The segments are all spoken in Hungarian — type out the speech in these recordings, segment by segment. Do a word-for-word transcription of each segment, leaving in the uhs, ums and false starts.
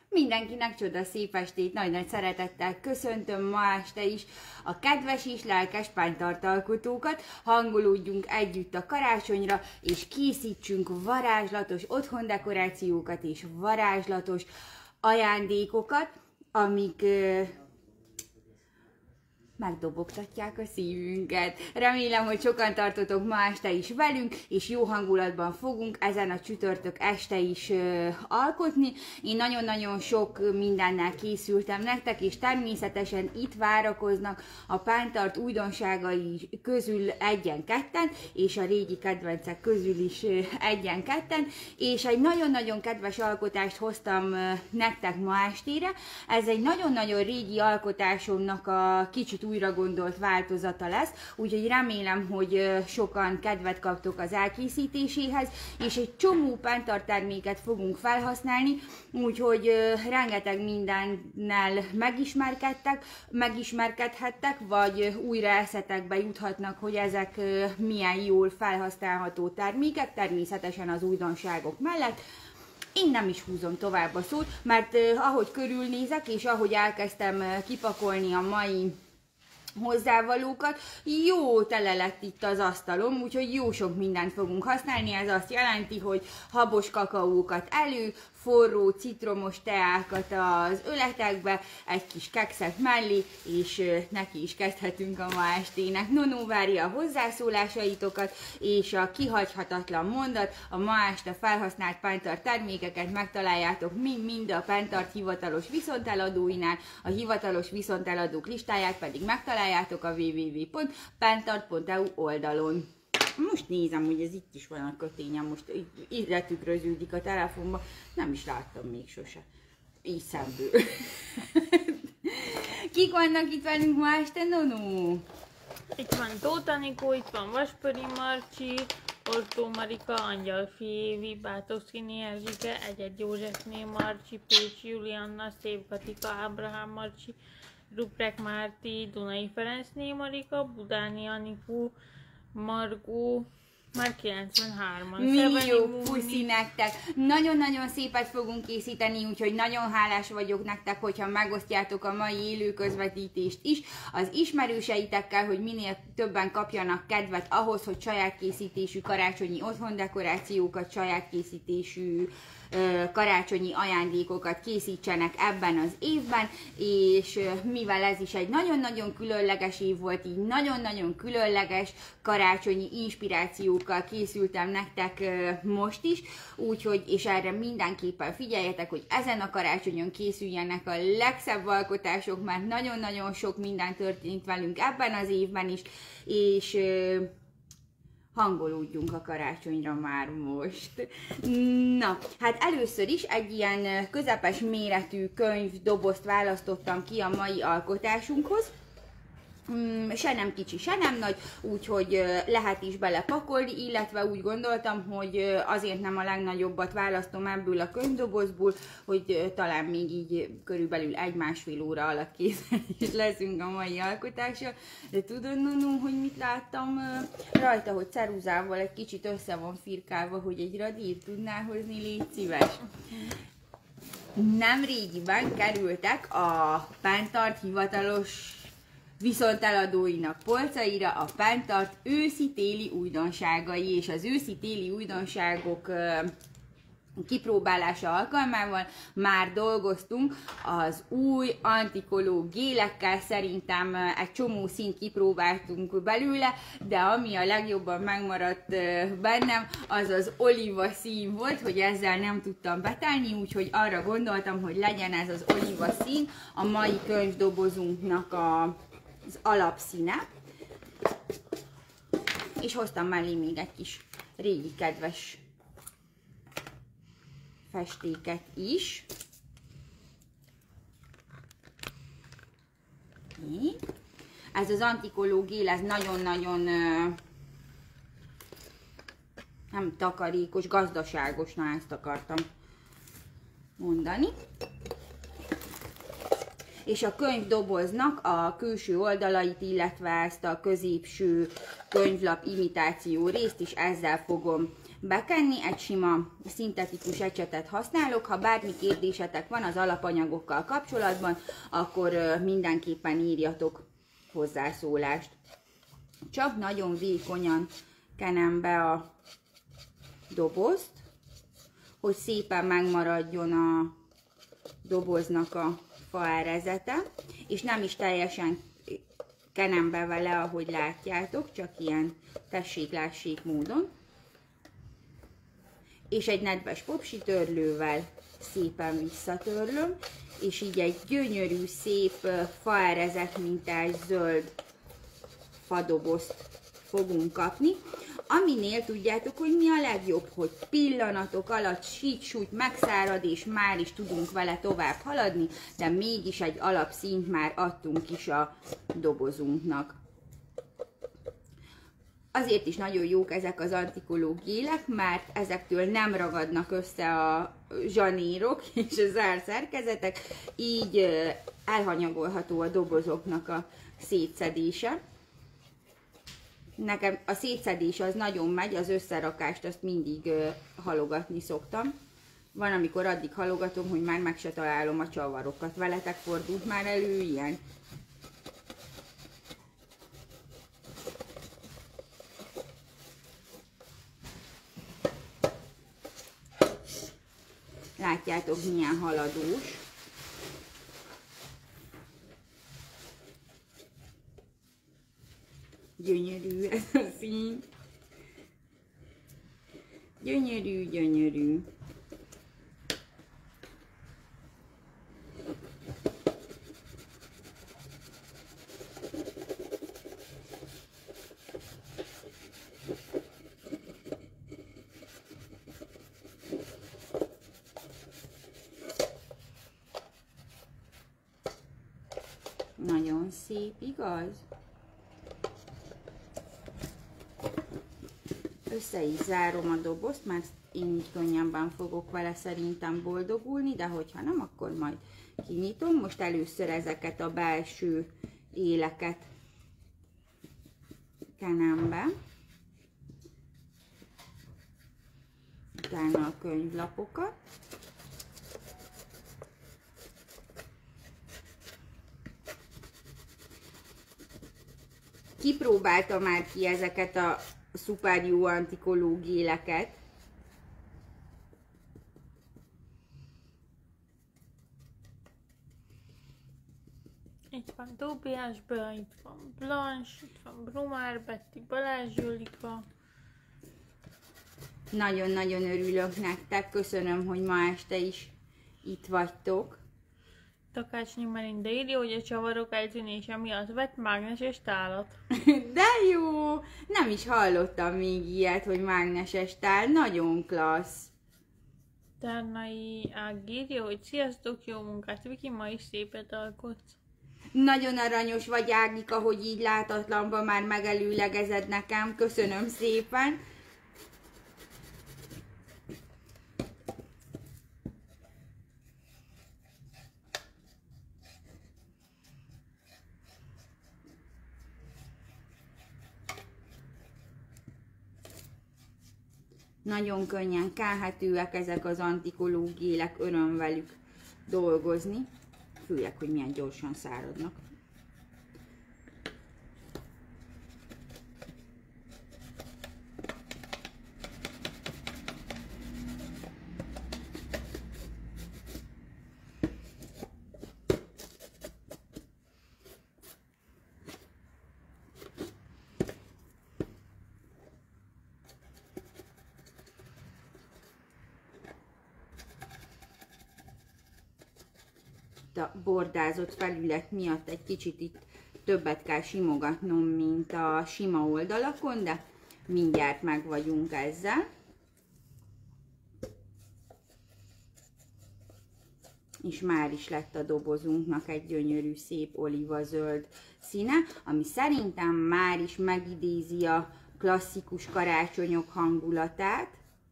Mindenkinek csoda szép estét, nagy-nagy szeretettel köszöntöm ma este is a kedves és lelkes pánytartalkotókat. Hangolódjunk együtt a karácsonyra, és készítsünk varázslatos otthondekorációkat és varázslatos ajándékokat, amik euh, megdobogtatják a szívünket. Remélem, hogy sokan tartotok ma este is velünk, és jó hangulatban fogunk ezen a csütörtök este is ö, alkotni. Én nagyon-nagyon sok mindennel készültem nektek, és természetesen itt várakoznak a pántart újdonságai közül egyen-ketten, és a régi kedvencek közül is ö, egyen-ketten, és egy nagyon-nagyon kedves alkotást hoztam ö, nektek ma estére. Ez egy nagyon-nagyon régi alkotásomnak a kicsit újra gondolt változata lesz, úgyhogy remélem, hogy sokan kedvet kaptok az elkészítéséhez, és egy csomó pántart terméket fogunk felhasználni, úgyhogy rengeteg mindennel megismerkedtek, megismerkedhettek, vagy újra eszetekbe juthatnak, hogy ezek milyen jól felhasználható termékek, természetesen az újdonságok mellett. Én nem is húzom tovább a szót, mert ahogy körülnézek, és ahogy elkezdtem kipakolni a mai hozzávalókat, jó tele lett itt az asztalom, úgyhogy jó sok mindent fogunk használni. Ez azt jelenti, hogy habos kakaókat elő, forró citromos teákat az öletekbe, egy kis kekszet mellé, és neki is kezdhetünk a ma estének. Nonó várja a hozzászólásaitokat, és a kihagyhatatlan mondat: a ma este felhasznált pántart termékeket megtaláljátok mind-mind a Pántart hivatalos viszonteladóinál, a hivatalos viszonteladók listáját pedig megtaláljátok a double-u double-u double-u pont pántart pont e u oldalon. Most nézem, hogy ez itt is van a kötényem, most itt letükröződik a telefonba, nem is láttam még sose, így szemből. Kik vannak itt velünk ma este, Nonó? Itt van Tóth Anikó, itt van Vaspöri Marcsi, Oltó Marika, Angyalfi Évi, Bátoszkini Erzsike, Egyed Józsefné Marcsi, Pécs Julianna, Szép Katika, Ábrahám Marcsi, Ruprek Márti, Dunai Ferencné Marika, Budáni Anikó, Margó, már kilencvenhárman. Millió puszi nektek! Nagyon-nagyon szépet fogunk készíteni, úgyhogy nagyon hálás vagyok nektek, hogyha megosztjátok a mai élő közvetítést is az ismerőseitekkel, hogy minél többen kapjanak kedvet ahhoz, hogy saját készítésű karácsonyi otthondekorációkat, saját készítésű karácsonyi ajándékokat készítsenek ebben az évben, és mivel ez is egy nagyon-nagyon különleges év volt, így nagyon-nagyon különleges karácsonyi inspirációkkal készültem nektek most is, úgyhogy, és erre mindenképpen figyeljetek, hogy ezen a karácsonyon készüljenek a legszebb alkotások, mert nagyon-nagyon sok minden történt velünk ebben az évben is, és hangolódjunk a karácsonyra már most. Na, hát először is egy ilyen közepes méretű könyvdobozt választottam ki a mai alkotásunkhoz. Se nem kicsi, se nem nagy, úgyhogy lehet is belepakolni, illetve úgy gondoltam, hogy azért nem a legnagyobbat választom ebből a könyvdobozból, hogy talán még így körülbelül egy-másfél óra alatt készen is leszünk a mai alkotással. De tudod, Nonó, hogy mit láttam rajta, hogy ceruzával egy kicsit össze van firkálva, hogy egy radírt tudnál hozni, légy szíves. Nemrégiben kerültek a Pántart hivatalos viszonteladóinak polcaira a Pántart őszi-téli újdonságai, és az őszi-téli újdonságok kipróbálása alkalmával már dolgoztunk az új antikoló gélekkel. Szerintem egy csomó színt kipróbáltunk belőle, de ami a legjobban megmaradt bennem, az az olíva szín volt, hogy ezzel nem tudtam betelni, úgyhogy arra gondoltam, hogy legyen ez az olíva szín a mai könyvdobozunknak a az alapszíne, és hoztam mellé még egy kis régi kedves festéket is. Ez az antikoló gél, ez nagyon-nagyon nem takarékos, gazdaságos, na ezt akartam mondani. És a könyvdoboznak a külső oldalait, illetve ezt a középső könyvlap imitáció részt is ezzel fogom bekenni, egy sima szintetikus ecsetet használok. Ha bármi kérdésetek van az alapanyagokkal kapcsolatban, akkor mindenképpen írjatok hozzászólást. Csak nagyon vékonyan kenem be a dobozt, hogy szépen megmaradjon a doboznak a faerezete, és nem is teljesen kenem be vele, ahogy látjátok, csak ilyen tessék-lássék módon. És egy nedves popsi törlővel szépen visszatörlöm, és így egy gyönyörű, szép faerezet mintás zöld fadobozt fogunk kapni, aminél tudjátok, hogy mi a legjobb, hogy pillanatok alatt sít-sújt megszárad, és már is tudunk vele tovább haladni, de mégis egy alapszínt már adtunk is a dobozunknak. Azért is nagyon jók ezek az antikoló gélek, mert ezektől nem ragadnak össze a zsanérok és a zárszerkezetek, így elhanyagolható a dobozoknak a szétszedése. Nekem a szétszedés az nagyon megy, az összerakást azt mindig uh, halogatni szoktam. Van, amikor addig halogatom, hogy már meg se találom a csavarokat. Veletek fordult már elő ilyen? Látjátok, milyen haladós. Gyönyörű ez a szín. Gyönyörű, gyönyörű. Nagyon szép, igaz? Össze is zárom a dobozt, mert én így könnyebben fogok vele szerintem boldogulni, de hogyha nem, akkor majd kinyitom. Most először ezeket a belső éleket kenem be, utána a könyvlapokat. Kipróbáltam már ki ezeket a szuper jó antikoló géleket. Itt van Tobiás Bea, itt van Blanche, itt van Brumár Betty, Balázs Jolika. Nagyon-nagyon örülök nektek, köszönöm, hogy ma este is itt vagytok. Takácsnyi Melinda írja, hogy a csavarok eltűnése miatt vett mágneses tálat. De jó! Nem is hallottam még ilyet, hogy mágneses tál. Nagyon klassz. Tárnai Ág írja, hogy sziasztok, jó munkát, Viki, ma is szépet alkotsz. Nagyon aranyos vagy, Ágika, hogy így látatlanban már megelőlegezed nekem. Köszönöm szépen. Nagyon könnyen kelhetőek ezek az antikoló gélek, öröm velük dolgozni, főleg, hogy milyen gyorsan száradnak. A bordázott felület miatt egy kicsit itt többet kell simogatnom, mint a sima oldalakon, de mindjárt meg vagyunk ezzel. És már is lett a dobozunknak egy gyönyörű, szép olívazöld színe, ami szerintem már is megidézi a klasszikus karácsonyok hangulatát,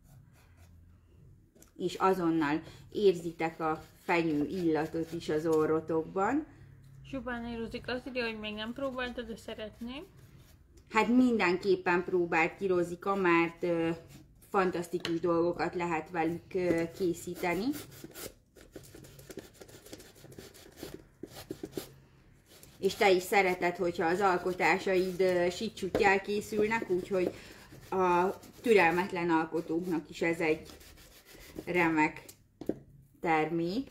és azonnal érzitek a fenyő illatot is az orrotokban. Subán Érozik azt írja, hogy még nem próbáltad, de szeretném. Hát mindenképpen próbált ki, Rozika, mert ö, fantasztikus dolgokat lehet velük készíteni. És te is szereted, hogyha az alkotásaid sicsuttyál készülnek, úgyhogy a türelmetlen alkotóknak is ez egy remek termék.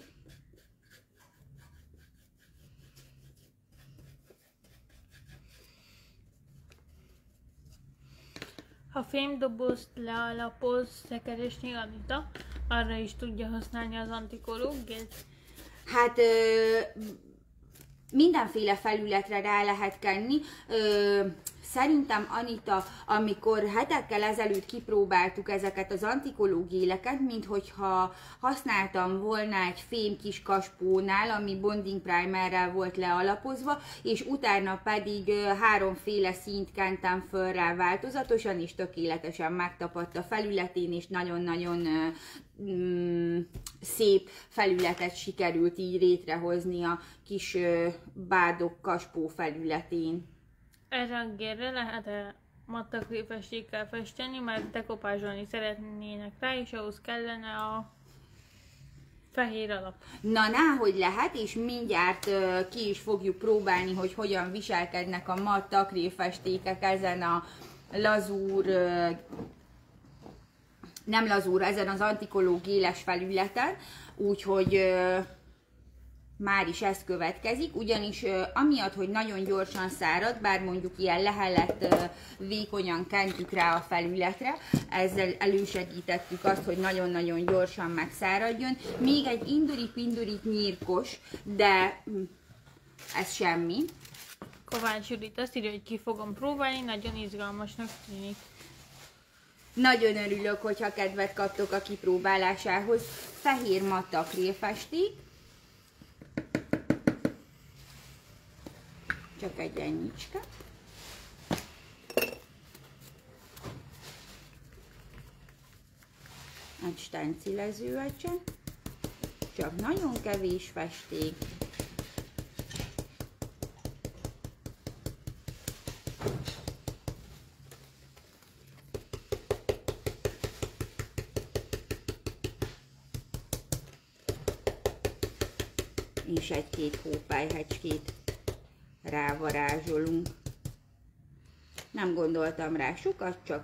Ha fémdobozt lealapoz szekeresné Anita, arra is tudja használni az antikológiát? Hát ö, mindenféle felületre rá lehet kenni. Ö, Szerintem, Anita, amikor hetekkel ezelőtt kipróbáltuk ezeket az antikológéleket, minthogyha használtam volna egy fém kis kaspónál, ami bonding primerrel volt lealapozva, és utána pedig háromféle színt kentem föl rá változatosan, és tökéletesen megtapadt a felületén, és nagyon-nagyon mm, szép felületet sikerült így létrehozni a kis bádok kaspó felületén. Erre a gérre lehet-e mattakréfestékkel festeni, mert dekopázsolni szeretnének rá, és ahhoz kellene a fehér alap. Na, náhogy lehet, és mindjárt uh, ki is fogjuk próbálni, hogy hogyan viselkednek a matt akréfestékek ezen a lazúr, uh, nem lazúr, ezen az antikológéles felületen, úgyhogy uh, már is ez következik, ugyanis uh, amiatt, hogy nagyon gyorsan szárad, bár mondjuk ilyen lehellett uh, vékonyan kentjük rá a felületre, ezzel elősegítettük azt, hogy nagyon-nagyon gyorsan megszáradjon. Még egy induri-pindurit nyírkos, de mm, ez semmi. Kovács Judit azt írja, hogy ki fogom próbálni, nagyon izgalmasnak tűnik. Nagyon örülök, hogyha kedvet kaptok a kipróbálásához. Fehér matt akrilfesték. Csak egy ennyicske. Egy stencilező ecse. Csak nagyon kevés festék. És egy-két hópályhecskét rávarázsolunk. Nem gondoltam rá sokat, csak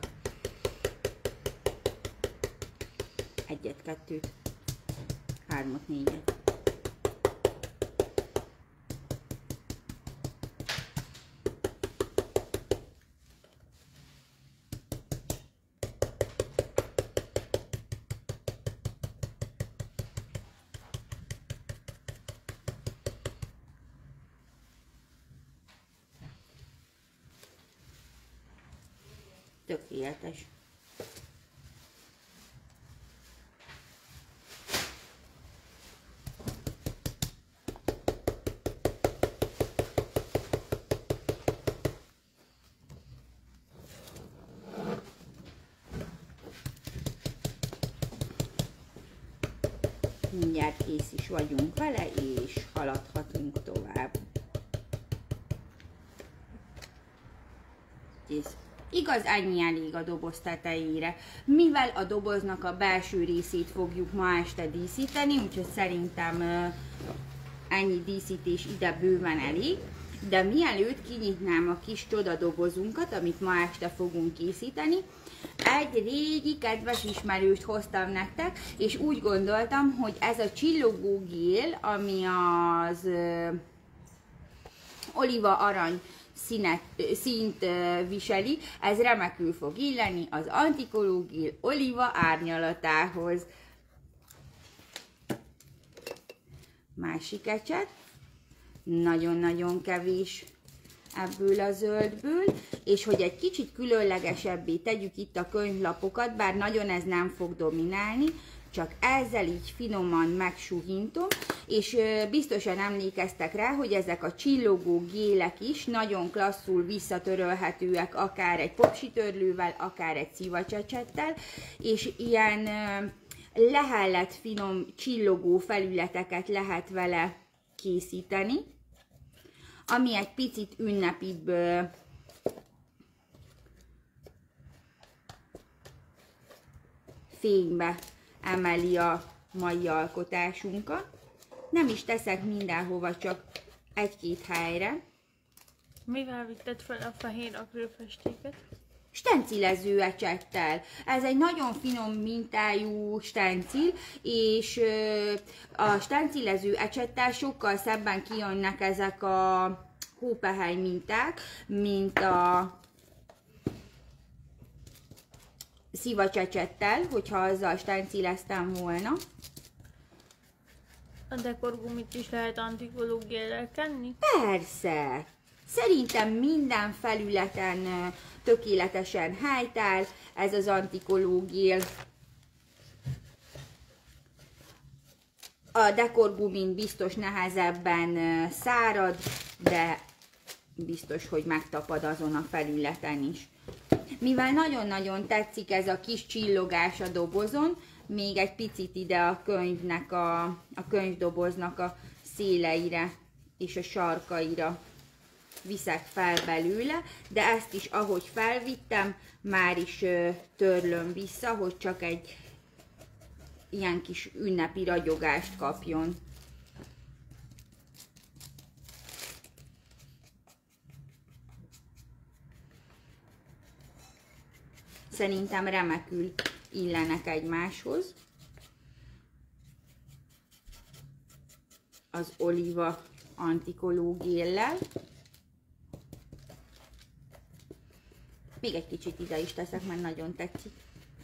egyet, kettőt, hármat, négyet. Tökéletes. Mindjárt kész is vagyunk vele, és haladhatunk tovább. Kész. Igaz, ennyi elég a doboz tetejére. Mivel a doboznak a belső részét fogjuk ma este díszíteni, úgyhogy szerintem ennyi díszítés ide bőven elég. De mielőtt kinyitnám a kis csoda dobozunkat, amit ma este fogunk készíteni, egy régi kedves ismerőst hoztam nektek, és úgy gondoltam, hogy ez a csillogó gél, ami az ö, oliva arany színet, színt viseli, ez remekül fog illeni az antikológél oliva árnyalatához. Másik ecset, nagyon-nagyon kevés ebből a zöldből, és hogy egy kicsit különlegesebbé tegyük itt a könyvlapokat, bár nagyon ez nem fog dominálni, csak ezzel így finoman megsuhintom, és biztosan emlékeztek rá, hogy ezek a csillogó gélek is nagyon klasszul visszatörölhetőek, akár egy popsitörlővel, akár egy szivacsecsettel, és ilyen lehellett finom csillogó felületeket lehet vele készíteni, ami egy picit ünnepibb fénybe emeli a mai alkotásunkat. Nem is teszek mindenhova, csak egy-két helyre. Mivel vitted fel a fehér akrélfestéket? Stencilező ecsettel. Ez egy nagyon finom mintájú stencil, és a stencilező ecsettel sokkal szebben kijönnek ezek a hópehely minták, mint a szivacsecsettel, hogyha azzal stencileztem volna. A dekorgumit is lehet antikológiállal kenni? Persze! Szerintem minden felületen tökéletesen helytáll ez az antikológél. A dekorgumin biztos nehezebben szárad, de biztos, hogy megtapad azon a felületen is. Mivel nagyon-nagyon tetszik ez a kis csillogás a dobozon, még egy picit ide a könyvnek, a, a könyvdoboznak a széleire és a sarkaira viszek fel belőle, de ezt is, ahogy felvittem, már is ö, törlöm vissza, hogy csak egy ilyen kis ünnepi ragyogást kapjon. Szerintem remekül illenek egymáshoz. Az olíva antikológéllel. Még egy kicsit ide is teszek, mert nagyon tetszik.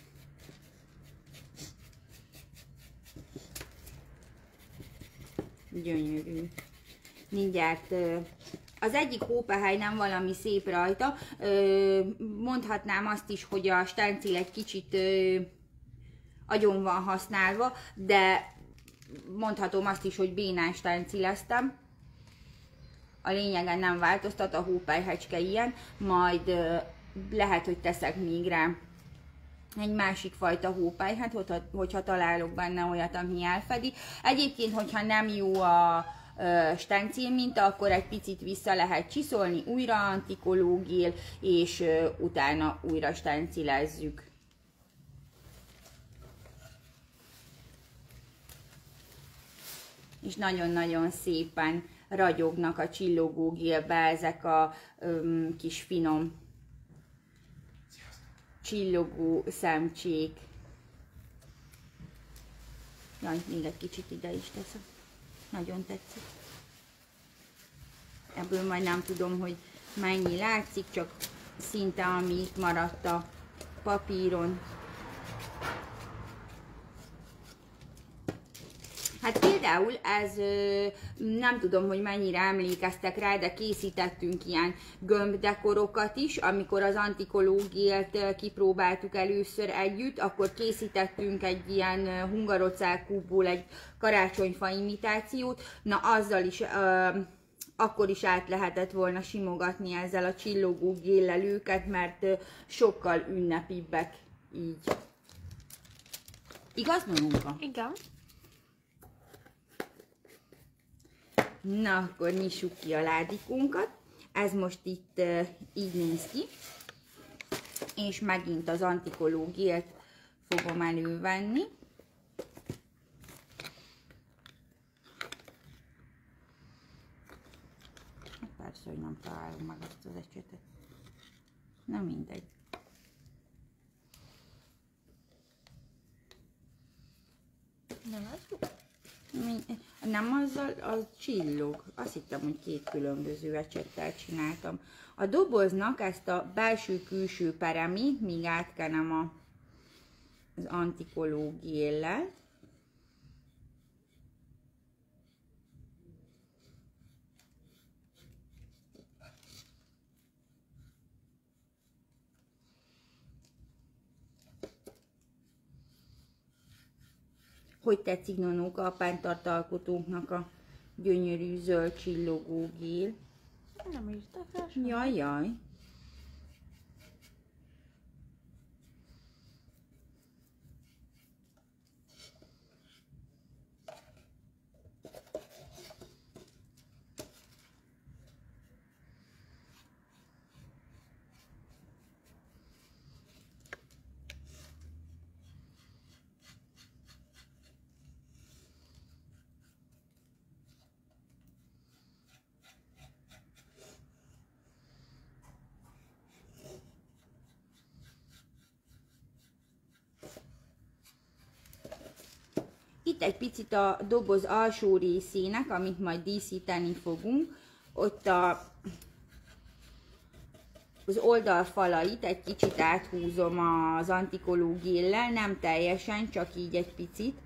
Gyönyörű. Mindjárt az egyik hópehely nem valami szép rajta. Mondhatnám azt is, hogy a stencil egy kicsit agyon van használva, de mondhatom azt is, hogy bénán stencileztem. A lényegen nem változtat, a hópelyhecske ilyen, majd lehet, hogy teszek még rá egy másik fajta hópelyhet, hogyha találok benne olyat, ami elfedi. Egyébként, hogyha nem jó a stencil minta, akkor egy picit vissza lehet csiszolni, újra antikológél, és utána újra stencilezzük. És nagyon-nagyon szépen ragyognak a csillogógélbe ezek a öm, kis finom csillogó szemcsék. Jaj, még egy kicsit ide is teszem. Nagyon tetszik. Ebből majd nem tudom, hogy mennyi látszik, csak szinte ami itt maradt a papíron. Hát például ez, nem tudom, hogy mennyire emlékeztek rá, de készítettünk ilyen gömbdekorokat is, amikor az antikológélt kipróbáltuk először együtt, akkor készítettünk egy ilyen hungarocell kúbból egy karácsonyfa imitációt, na azzal is, akkor is át lehetett volna simogatni ezzel a csillogó géllel őket, mert sokkal ünnepibbek így. Igaz, Nonunka? Igen. Na, akkor nyissuk ki a ládikunkat. Ez most itt uh, így néz ki. És megint az antikológélt fogom elővenni. Hát persze, hogy nem találom meg azt az ecsetet. Na mindegy. Nem az jó? Nem azzal, az csillog. Azt hittem, hogy két különböző ecsettel csináltam. A doboznak ezt a belső-külső peremét még átkenem a, az antikológéllel. Hogy tetszik, Nonóka, a pántart alkotóknak a gyönyörű zöld csillogó gél? Nem írtak rá sem. Jaj, jaj. itt egy picit a doboz alsó részének, amit majd díszíteni fogunk, ott a, az oldalfalait egy kicsit áthúzom az antikológéllel, nem teljesen, csak így egy picit.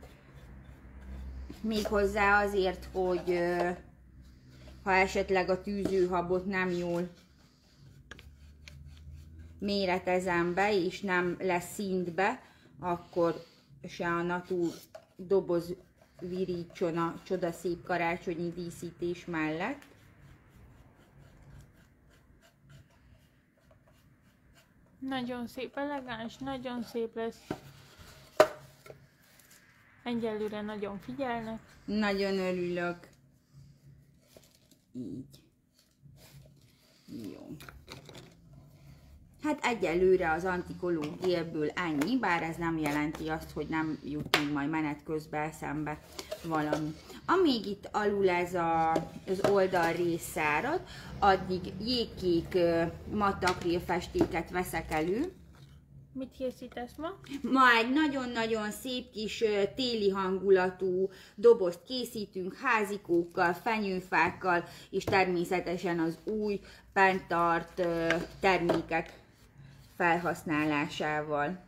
Méghozzá azért, hogy ha esetleg a tűzőhabot nem jól méretezem be, és nem lesz szintbe, akkor se a Natur doboz virítson a csodaszép karácsonyi díszítés mellett. Nagyon szép, elegáns, nagyon szép lesz. Egyelőre nagyon figyelnek. Nagyon örülök. Így. Jó. Hát egyelőre az antikológélből ennyi, bár ez nem jelenti azt, hogy nem jutunk majd menet közben eszembe valami. Amíg itt alul ez a, az oldalrész szárad, addig jégkék matt akrilfestéket veszek elő. Mit készítesz ma? Ma egy nagyon-nagyon szép kis téli hangulatú dobozt készítünk házikókkal, fenyőfákkal, és természetesen az új Pentart termékek felhasználásával.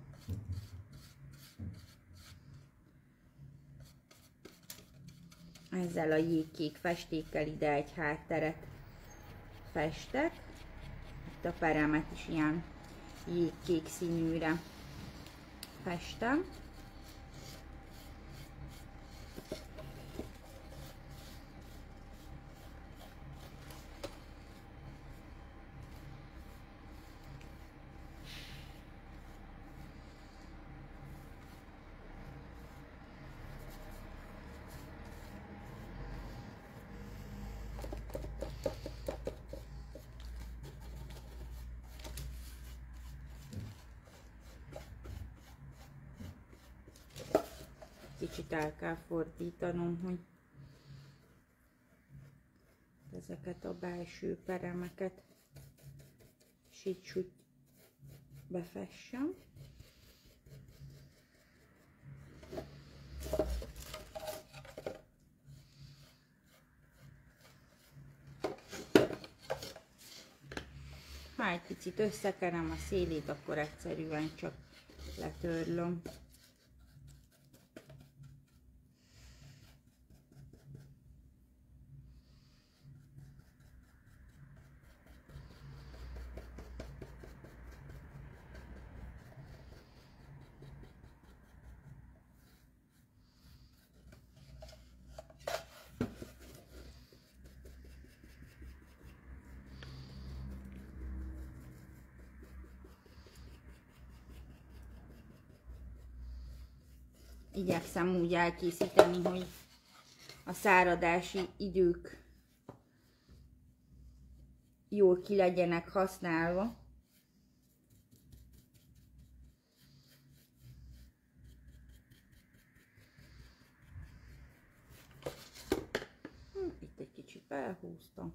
Ezzel a jégkék festékkel ide egy hátteret festek. Itt a peremet is ilyen jégkék színűre festem. Kicsit el kell fordítanom, hogy ezeket a belső peremeket süt-süt befessem. Ha egy picit összekerem a szélét, akkor egyszerűen csak letörlöm. Igyekszem úgy elkészíteni, hogy a száradási idők jól ki legyenek használva. Itt egy kicsit elhúztam.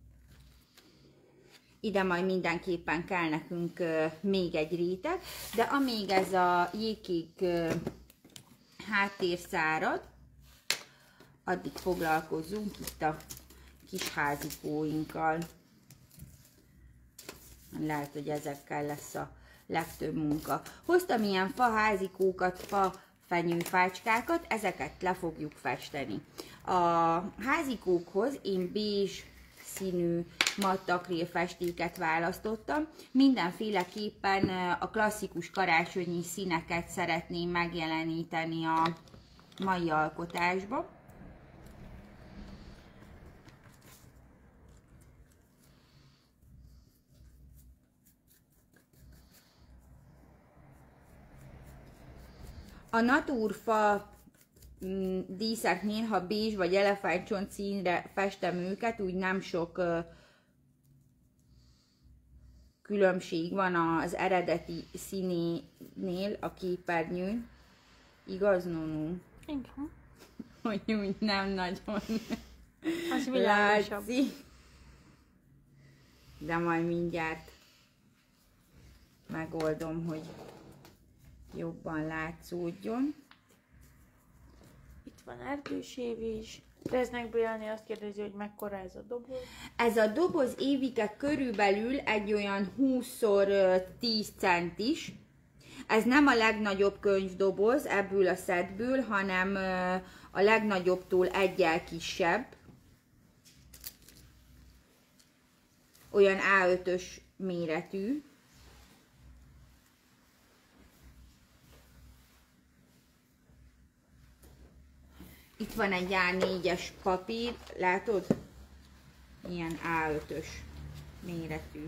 Ide majd mindenképpen kell nekünk uh, még egy réteg, de amíg ez a jégkék uh, háttér szárad, addig foglalkozzunk itt a kis házikóinkkal. Lehet, hogy ezekkel lesz a legtöbb munka. Hoztam ilyen fa házikókat, fa fenyőfácskákat, ezeket le fogjuk festeni. A házikókhoz én bézs színű matt akrilfestéket választottam. Mindenféleképpen a klasszikus karácsonyi színeket szeretném megjeleníteni a mai alkotásba. A naturfa díszeknél, ha bézs vagy elefántcsont színre festem őket, úgy nem sok uh, különbség van az eredeti színénél a képernyőn. Igaz, Nunu? Igen. Hogy úgy nem nagyon Az világosabb. látszik. De majd mindjárt megoldom, hogy jobban látszódjon. Itt van erdős év is. Reznek Bélni azt kérdezi, hogy mekkora ez a doboz. Ez a doboz évike körülbelül egy olyan húsz tíz centis. Ez nem a legnagyobb könyvdoboz ebből a szetből, hanem a legnagyobbtól egyel kisebb. Olyan á ötös méretű. Itt van egy á négyes papír, látod? Ilyen á ötös méretű.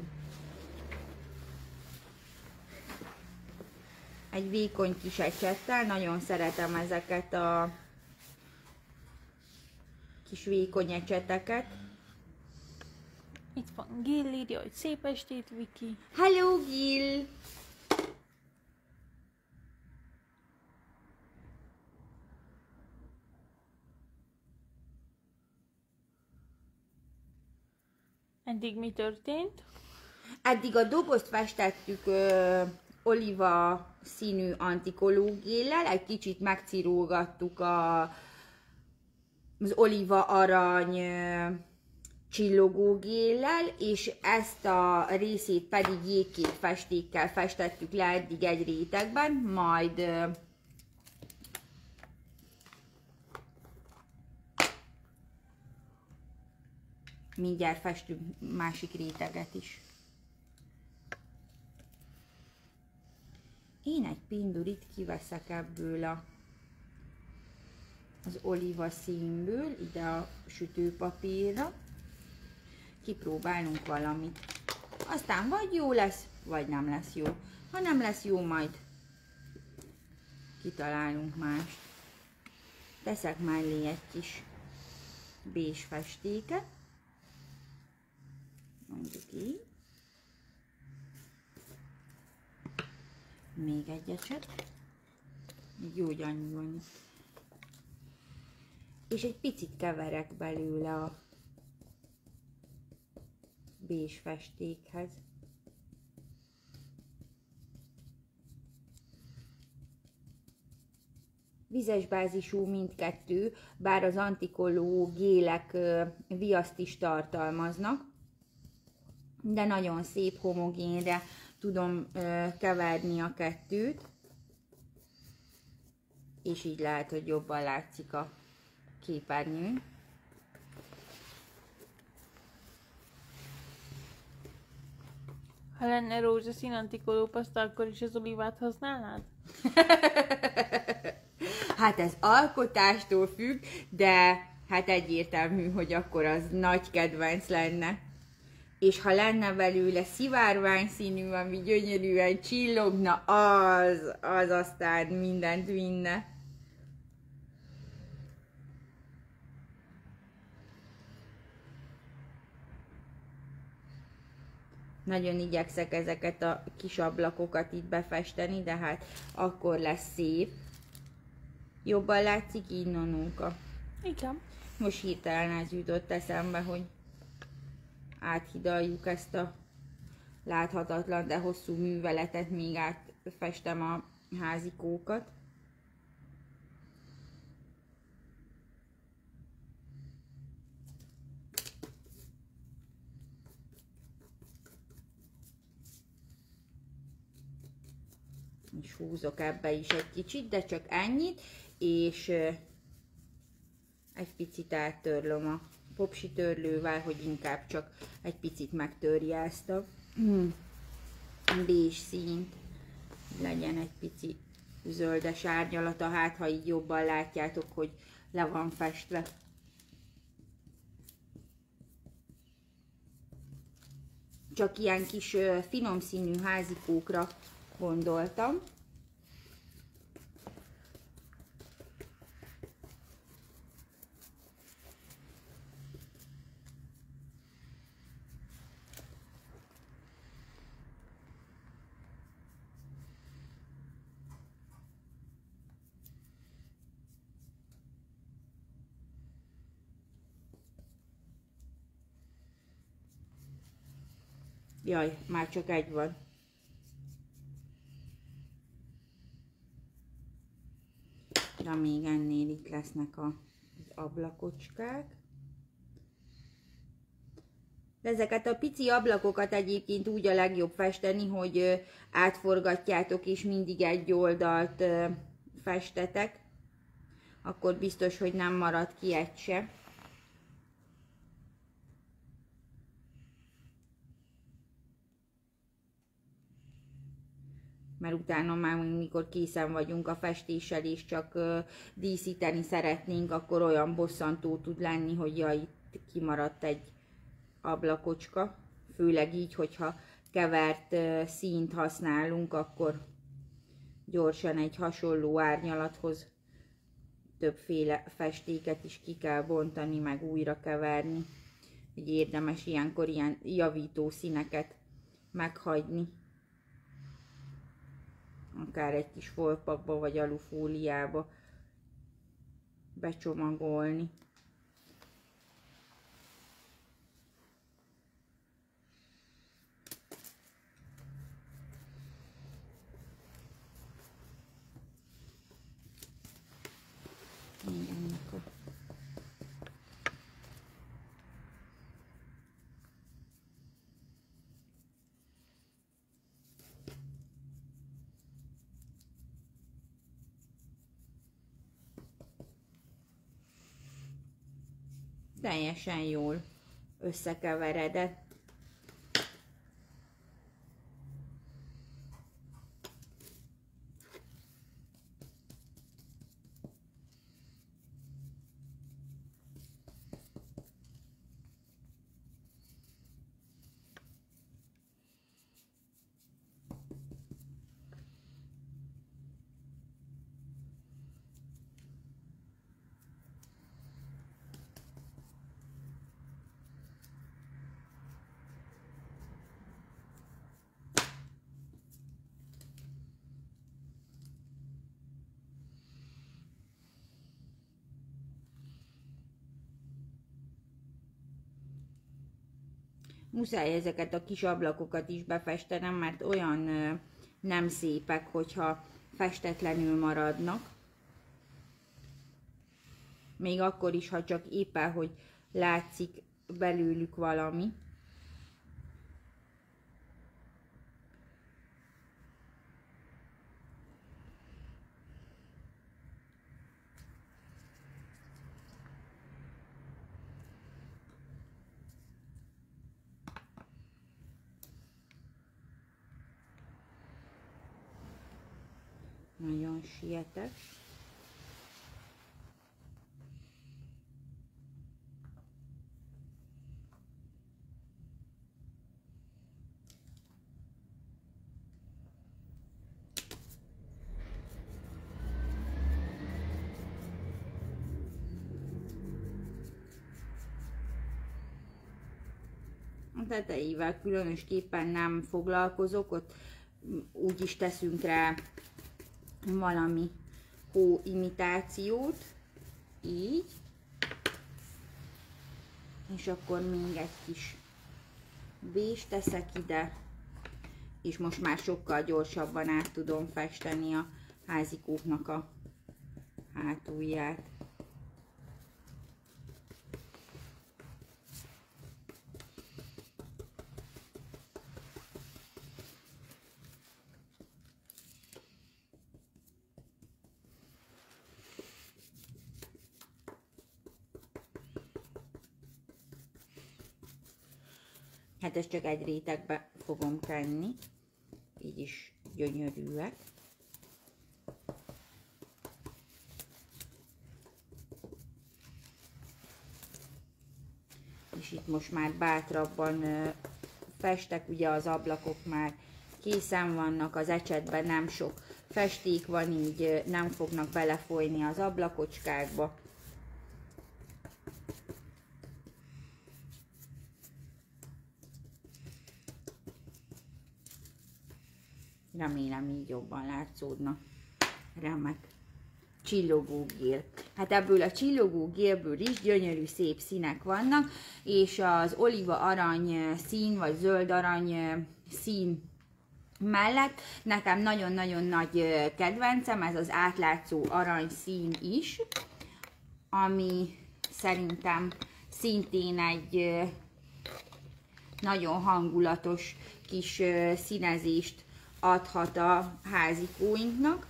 Egy vékony kis ecsettel, nagyon szeretem ezeket a kis vékony ecseteket. Itt van Gil, írja, hogy szép estét, Viki. Hello, Gil! Eddig mi történt? Eddig a dobozt festettük ö, oliva színű antikológéllel, egy kicsit megcirolgattuk a, az oliva arany ö, csillogógéllel, és ezt a részét pedig jégkék festékkel festettük le eddig egy rétegben, majd ö, mindjárt festünk másik réteget is. Én egy pindurit kiveszek ebből a, az oliva színből, ide a sütőpapírra. Kipróbálunk valamit. Aztán vagy jó lesz, vagy nem lesz jó. Ha nem lesz jó, majd kitalálunk mást. Teszek mellé egy kis bés festéket. Mondjuk így. Még egy ecset. Még jó, hogy annyi van itt. És egy picit keverek belőle a bés festékhez. Vizes bázisú mindkettő, bár az antikoló gélek viaszt is tartalmaznak, de nagyon szép homogénre tudom keverni a kettőt, és így lehet, hogy jobban látszik a képernyőn. Ha lenne rózsaszín antikoló paszta, akkor is az olivát használnád? Hát ez alkotástól függ, de hát egyértelmű, hogy akkor az nagy kedvenc lenne. És ha lenne belőle szivárvány színű, ami gyönyörűen csillogna, az, az aztán mindent vinne. Nagyon igyekszek ezeket a kis ablakokat itt befesteni, de hát akkor lesz szép. Jobban látszik így, Nonóka? Igen. Most hirtelen ez jutott eszembe, hogy áthidaljuk ezt a láthatatlan, de hosszú műveletet, míg átfestem a házikókat. És húzok ebbe is egy kicsit, de csak ennyit, és egy picit áttörlöm a popsi törlővel, hogy inkább csak egy picit megtörje ezt a bés színt. Legyen egy pici zöldes árnyalata, hát ha így jobban látjátok, hogy le van festve. Csak ilyen kis finom színű házikókra gondoltam. Jaj, már csak egy van. még ennél itt lesznek az ablakocskák. De ezeket a pici ablakokat egyébként úgy a legjobb festeni, hogy átforgatjátok és mindig egy oldalt festetek. Akkor biztos, hogy nem marad ki egy se. Mert utána már, mikor készen vagyunk a festéssel és csak díszíteni szeretnénk, akkor olyan bosszantó tud lenni, hogy ja, itt kimaradt egy ablakocska. Főleg így, hogyha kevert színt használunk, akkor gyorsan egy hasonló árnyalathoz többféle festéket is ki kell bontani, meg újra keverni. Így érdemes ilyenkor ilyen javító színeket meghagyni. Akár egy kis foltpakba vagy alufóliába becsomagolni. Még ennek a teljesen jól összekeveredett. Muszáj ezeket a kis ablakokat is befestenem, mert olyan ö, nem szépek, hogyha festetlenül maradnak. Még akkor is, ha csak éppen, hogy látszik belőlük valami. Nagyon sietek. A tetejével különösképpen nem foglalkozok, ott úgy is teszünk rá valami hó imitációt, így, és akkor még egy kis bést teszek ide, és most már sokkal gyorsabban át tudom festeni a házikóknak a hátulját. Hát ezt csak egy rétegbe fogom tenni, így is gyönyörűek. És itt most már bátrabban festek, ugye az ablakok már készen vannak, az ecsetben nem sok festék van, így nem fognak belefolyni az ablakocskákba. Remélem így jobban látszódna. Remek. Csillogógél. Hát ebből a csillogógélből is gyönyörű szép színek vannak, és az olíva arany szín, vagy zöld arany szín mellett. Nekem nagyon-nagyon nagy kedvencem, ez az átlátszó aranyszín is, ami szerintem szintén egy nagyon hangulatos kis színezést adhat a házikóinknak.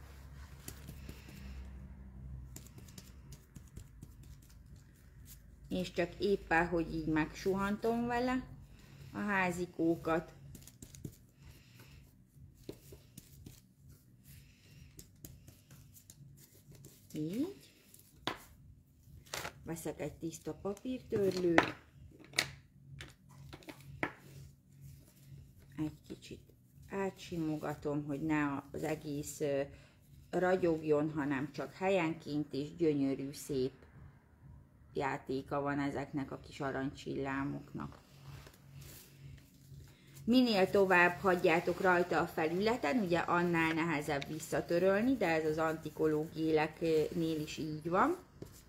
És csak éppen, hogy így megsuhantom vele a házikókat. Így. Veszek egy tiszta papírtörlőt. Egy kicsit átsimogatom, hogy ne az egész ragyogjon, hanem csak helyenként, és gyönyörű, szép játéka van ezeknek a kis aranycsillámoknak. Minél tovább hagyjátok rajta a felületen, ugye annál nehezebb visszatörölni, de ez az antikoló géleknél is így van.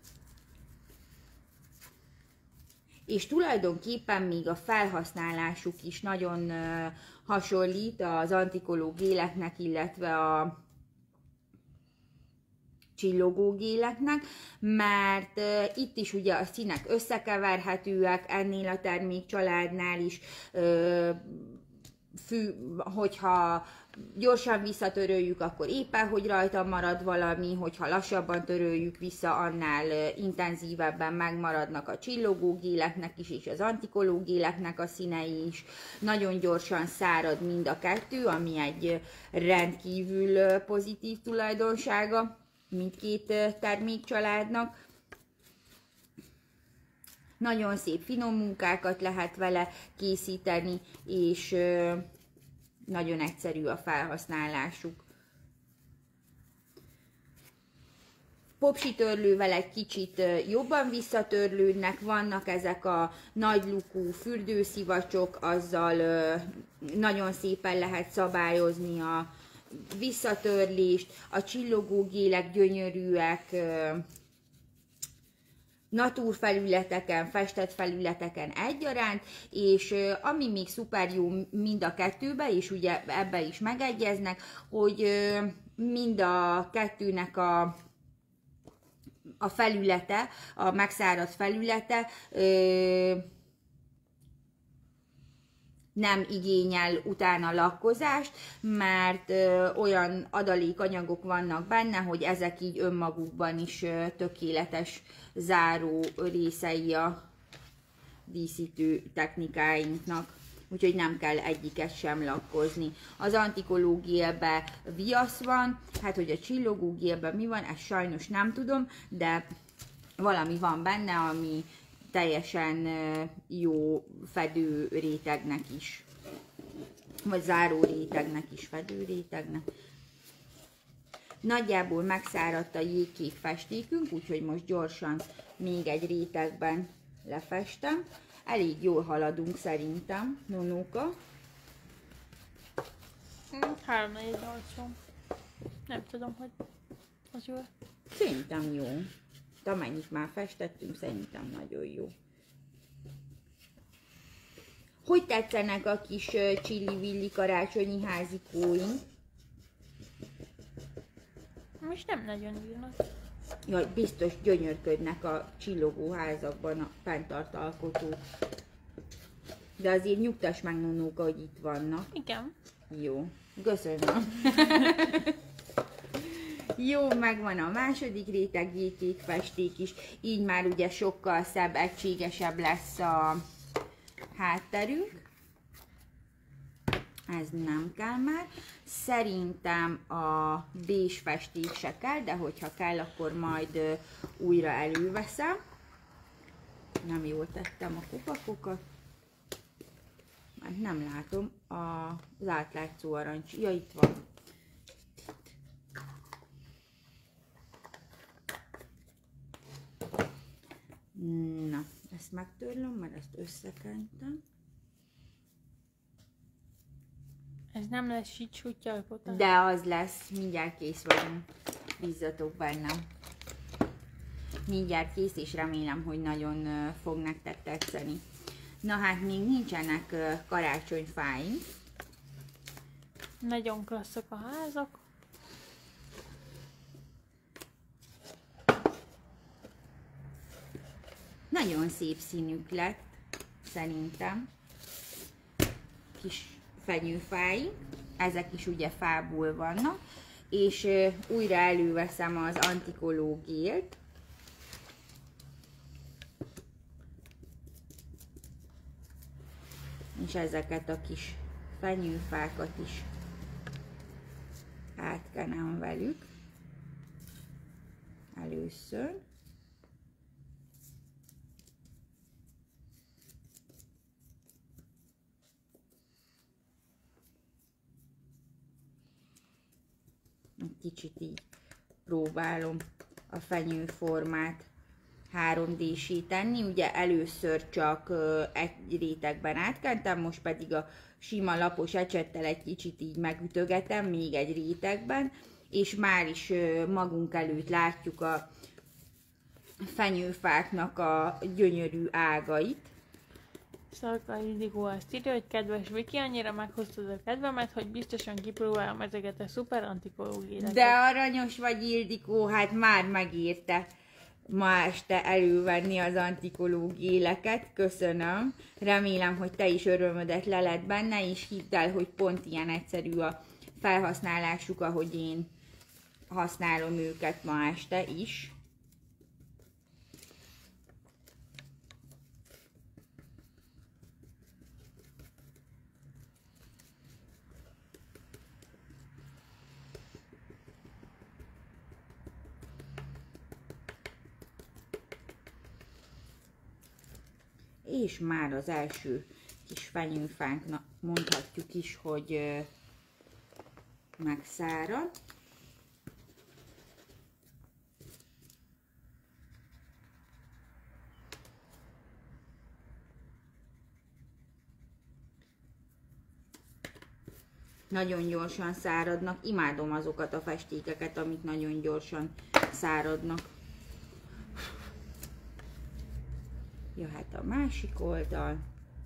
És tulajdonképpen még a felhasználásuk is nagyon hasonlít az antikoló géleknek, illetve a csillogó géleknek, mert uh, itt is ugye a színek összekeverhetőek, ennél a termékcsaládnál is, uh, fű, hogyha gyorsan visszatöröljük, akkor éppen, hogy rajta marad valami, hogyha lassabban töröljük vissza, annál uh, intenzívebben megmaradnak a csillogó géleknek is, és az antikoló géleknek a színei is. Nagyon gyorsan szárad mind a kettő, ami egy rendkívül uh, pozitív tulajdonsága mindkét termékcsaládnak. Nagyon szép finom munkákat lehet vele készíteni, és nagyon egyszerű a felhasználásuk. Popsitörlővel egy kicsit jobban visszatörlődnek, vannak ezek a nagy lukú fürdőszivacsok, azzal nagyon szépen lehet szabályozni a visszatörlést, a csillogó gélek gyönyörűek, natúrfelületeken, festett felületeken egyaránt, és ami még szuper jó mind a kettőbe, és ugye ebbe is megegyeznek, hogy mind a kettőnek a, a felülete, a megszáradt felülete nem igényel utána lakkozást, mert ö, olyan adalékanyagok vannak benne, hogy ezek így önmagukban is ö, tökéletes záró részei a díszítő technikáinknak. Úgyhogy nem kell egyiket sem lakkozni. Az antikoló gélben viasz van, hát hogy a csillogó gélben mi van, ezt sajnos nem tudom, de valami van benne, ami teljesen jó fedő rétegnek is, vagy záró rétegnek is, fedő rétegnek. Nagyjából megszáradt a jégkék festékünk, úgyhogy most gyorsan még egy rétegben lefestem. Elég jól haladunk szerintem, Nonóka. három négy nyolc. Nem tudom, hogy az jó. Szerintem jó. Amennyit már festettünk, szerintem nagyon jó. Hogy tetszenek a kis csilli-villi karácsonyi házikóink? Most nem nagyon írnak. Jaj, biztos gyönyörködnek a csillogó házakban a fenntart alkotók. De azért nyugtass meg, Nonóka, hogy itt vannak. Igen. Jó, köszönöm. Jó, megvan a második réteg jégkék festék is, így már ugye sokkal szebb, egységesebb lesz a hátterünk. Ez nem kell már. Szerintem a bés festék se kell, de hogyha kell, akkor majd újra előveszem. Nem jól tettem a kupakokat. Mert nem látom az átlátszó arancs. Ja, itt van. Na, ezt megtörlöm, mert ezt összekentem. Ez nem lesz sítsútja, de az lesz, mindjárt kész vagyunk. Bízzatok bennem. Mindjárt kész, és remélem, hogy nagyon fog nektek tetszeni. Na hát még nincsenek karácsonyfáink, Nagyon klasszak a házak. Nagyon szép színük lett, szerintem. Kis fenyőfáink, ezek is ugye fából vannak, és uh, újra előveszem az Anticolor gélt. És ezeket a kis fenyőfákat is átkenem velük először. Egy kicsit így próbálom a fenyőformát három dé-sé tenni. Ugye először csak egy rétegben átkentem, most pedig a sima lapos ecsettel egy kicsit így megütögetem még egy rétegben, és már is magunk előtt látjuk a fenyőfáknak a gyönyörű ágait. Szalka Ildikó azt írja, hogy kedves Viki, annyira meghoztad a kedvemet, hogy biztosan kipróbálom ezeket a szuper antikológiát. De aranyos vagy, Ildikó, hát már megírta ma este elővenni az Anticolor géleket. Köszönöm. Remélem, hogy te is örömödet leled benne, és hidd el, hogy pont ilyen egyszerű a felhasználásuk, ahogy én használom őket ma este is. És már az első kis fenyőfánknak mondhatjuk is, hogy megszárad. Nagyon gyorsan száradnak. Imádom azokat a festékeket, amik nagyon gyorsan száradnak. Jöhet a másik oldal.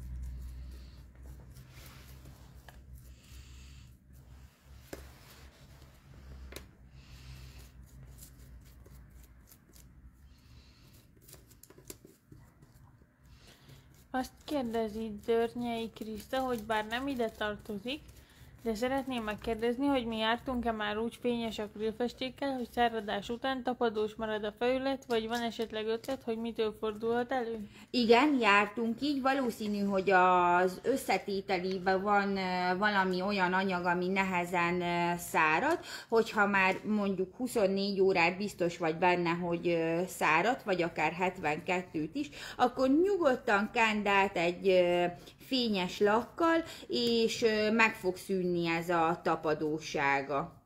Azt kérdezi Dörnyei Kriszta, hogy bár nem ide tartozik, de szeretném megkérdezni, hogy mi jártunk-e már úgy fényes akrilfestékkel, hogy száradás után tapadós marad a felület, vagy van esetleg ötlet, hogy mitől fordulhat elő? Igen, jártunk így. Valószínű, hogy az összetételében van valami olyan anyag, ami nehezen szárad, hogyha már mondjuk huszonnégy órát biztos vagy benne, hogy szárad, vagy akár hetvenkettőt is, akkor nyugodtan kend át egy fényes lakkal, és meg fog szűnni ez a tapadósága.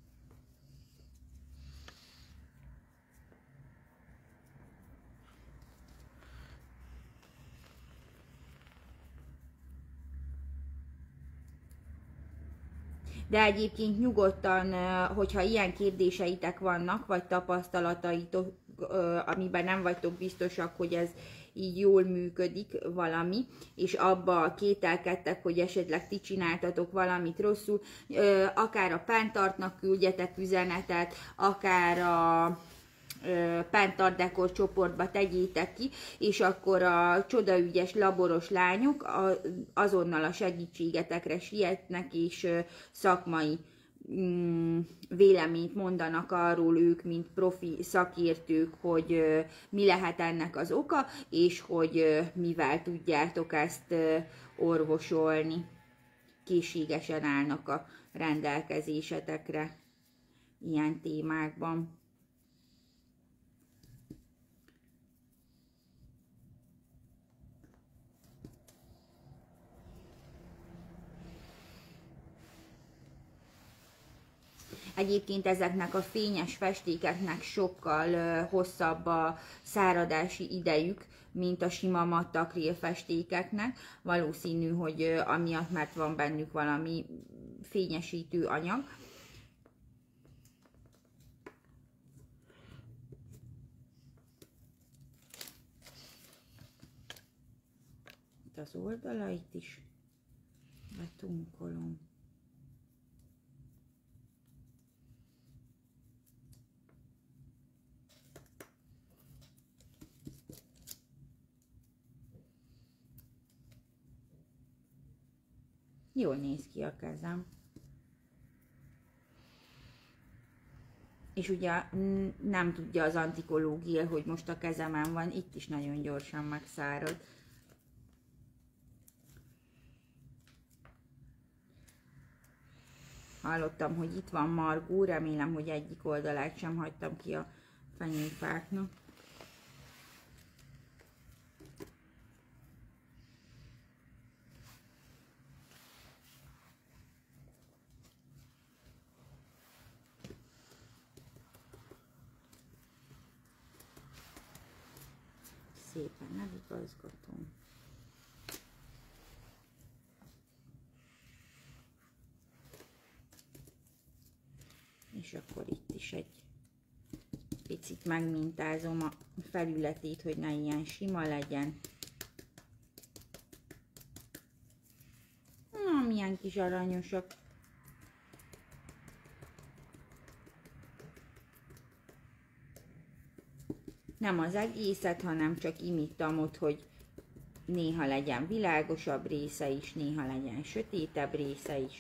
De egyébként nyugodtan, hogyha ilyen kérdéseitek vannak, vagy tapasztalataitok, amiben nem vagytok biztosak, hogy ez így jól működik valami, és abba kételkedtek, hogy esetleg ti csináltatok valamit rosszul, akár a Pentartnak küldjetek üzenetet, akár a Pentart Dekor csoportba tegyétek ki, és akkor a csodaügyes laboros lányok azonnal a segítségetekre sietnek, és szakmai véleményt mondanak arról ők, mint profi szakértők, hogy mi lehet ennek az oka, és hogy mivel tudjátok ezt orvosolni. Készségesen állnak a rendelkezésetekre ilyen témákban. Egyébként ezeknek a fényes festékeknek sokkal uh, hosszabb a száradási idejük, mint a sima matt akrél festékeknek. Valószínű, hogy uh, amiatt, mert van bennük valami fényesítő anyag. Itt az oldalait is betunkolom. Jól néz ki a kezem. És ugye nem tudja az antikológia, hogy most a kezemen van, itt is nagyon gyorsan megszárad. Hallottam, hogy itt van margó, remélem, hogy egyik oldalát sem hagytam ki a fenyőfáknak. Szépen eligazgatom. És akkor itt is egy picit megmintázom a felületét, hogy ne ilyen sima legyen. Na, milyen kis aranyosak. Nem az egészet, hanem csak imittam ott, hogy néha legyen világosabb része is, néha legyen sötétebb része is.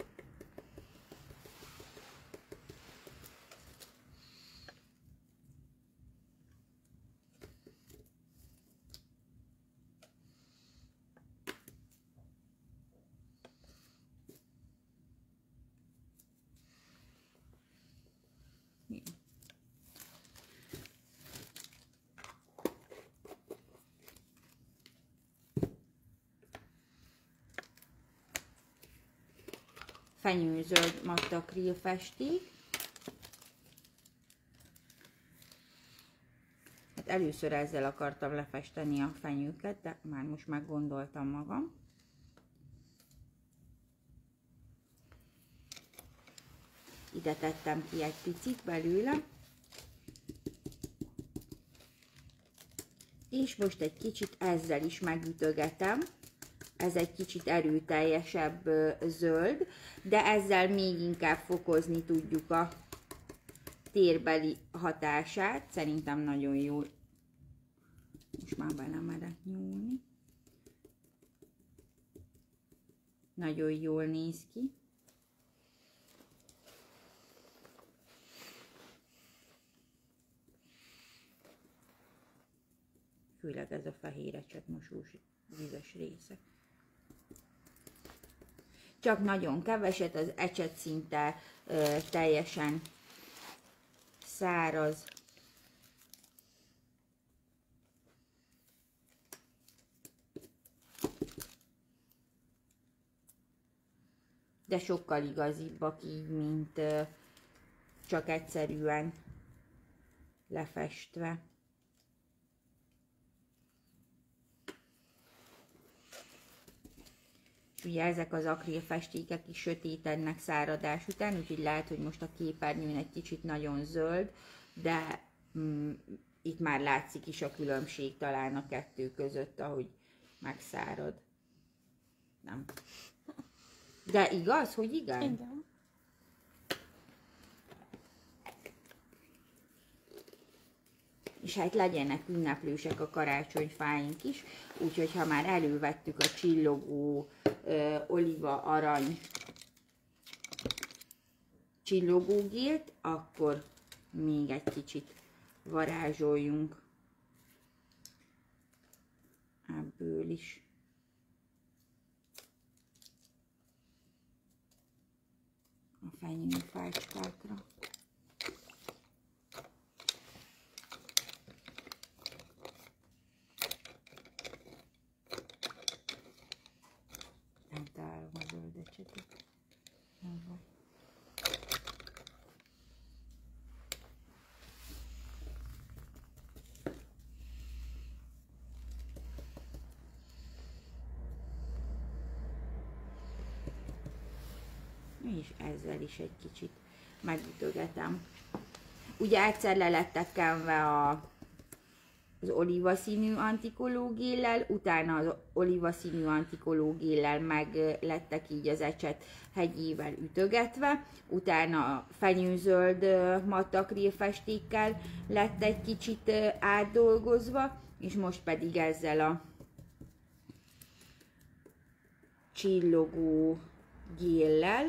Fenyőzöld matt akril festék. Hát először ezzel akartam lefesteni a fenyőket, de már most meggondoltam magam. Ide tettem ki egy picit belőle. És most egy kicsit ezzel is megütögetem. Ez egy kicsit erőteljesebb zöld, de ezzel még inkább fokozni tudjuk a térbeli hatását. Szerintem nagyon jól. Most már belemerek nyúlni. Nagyon jól néz ki. Főleg ez a fehér ecsetmosós vizes része. Csak nagyon keveset, az ecset szinte ö, teljesen száraz. De sokkal igazibbak így, mint ö, csak egyszerűen lefestve. Ugye ezek az akrilfestékek is sötétednek száradás után, úgyhogy lehet, hogy most a képernyőn egy kicsit nagyon zöld, de mm, itt már látszik is a különbség talán a kettő között, ahogy megszárad. Nem. De igaz, hogy igen? Igen. És hát legyenek ünneplősek a karácsonyfáink is, úgyhogy ha már elővettük a csillogó ö, oliva arany csillogógélt, akkor még egy kicsit varázsoljunk ebből is. A fenyőfácskákra. Eltálom a zöld ecsetet. És ezzel is egy kicsit megütögetem. Ugye egyszer le lettek kenve a, az olívaszínű antikológéllel, utána az olívaszínű antikológéllel meg lettek így az ecset hegyével ütögetve, utána a fenyőzöld matt akrilfestékkel lett egy kicsit átdolgozva, és most pedig ezzel a csillogó géllel.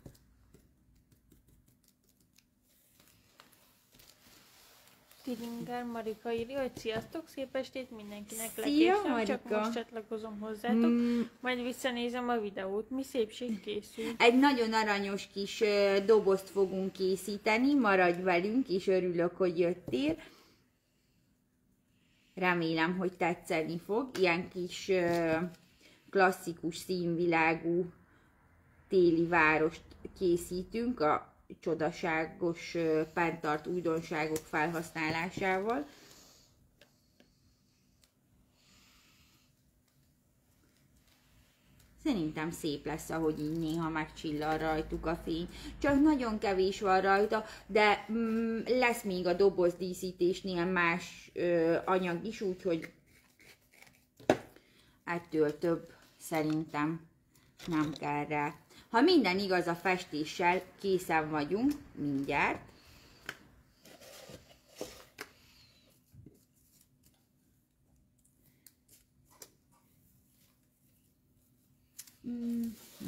Tiringer Marika írja, hogy sziasztok, szép estét mindenkinek. Szia, Lekésem, Marika. csak most csatlakozom hozzátok, mm. majd visszanézem a videót. Mi szépség készül. Egy nagyon aranyos kis dobozt fogunk készíteni, maradj velünk, és örülök, hogy jöttél. Remélem, hogy tetszeni fog. Ilyen kis klasszikus színvilágú téli várost készítünk a csodaságos penntart újdonságok felhasználásával. Szerintem szép lesz, ahogy így néha megcsillan rajtuk a fény. Csak nagyon kevés van rajta, de mm, lesz még a dobozdíszítésnél más ö, anyag is, úgyhogy ettől több szerintem nem kell rá. Ha minden igaz, a festéssel készen vagyunk mindjárt. Mm.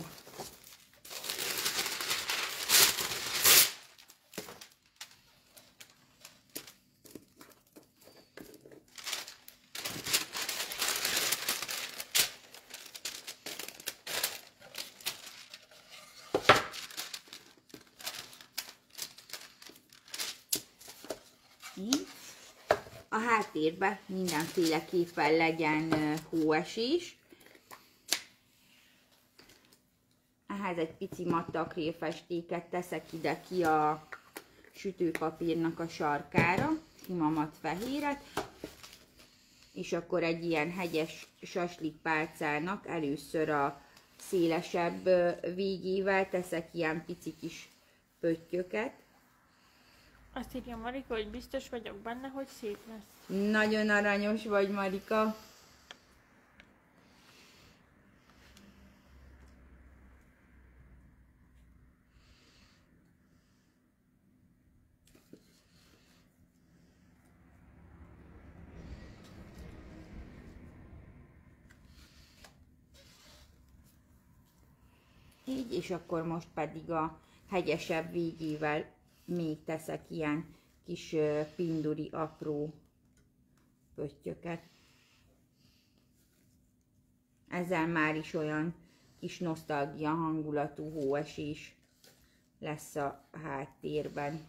A háttérben mindenféleképpen legyen hóesés. Ehhez egy pici matta akrélfestéket teszek ide ki a sütőpapírnak a sarkára, sima mat fehéret, és akkor egy ilyen hegyes saslikpálcának először a szélesebb végével teszek ilyen pici kis pöttyöket. Azt írja Marika, hogy biztos vagyok benne, hogy szép lesz. Nagyon aranyos vagy, Marika. Így, és akkor most pedig a hegyesebb végével még teszek ilyen kis pinduri apró pöttyöket. Ezzel már is olyan kis nosztalgia hangulatú hóesés lesz a háttérben.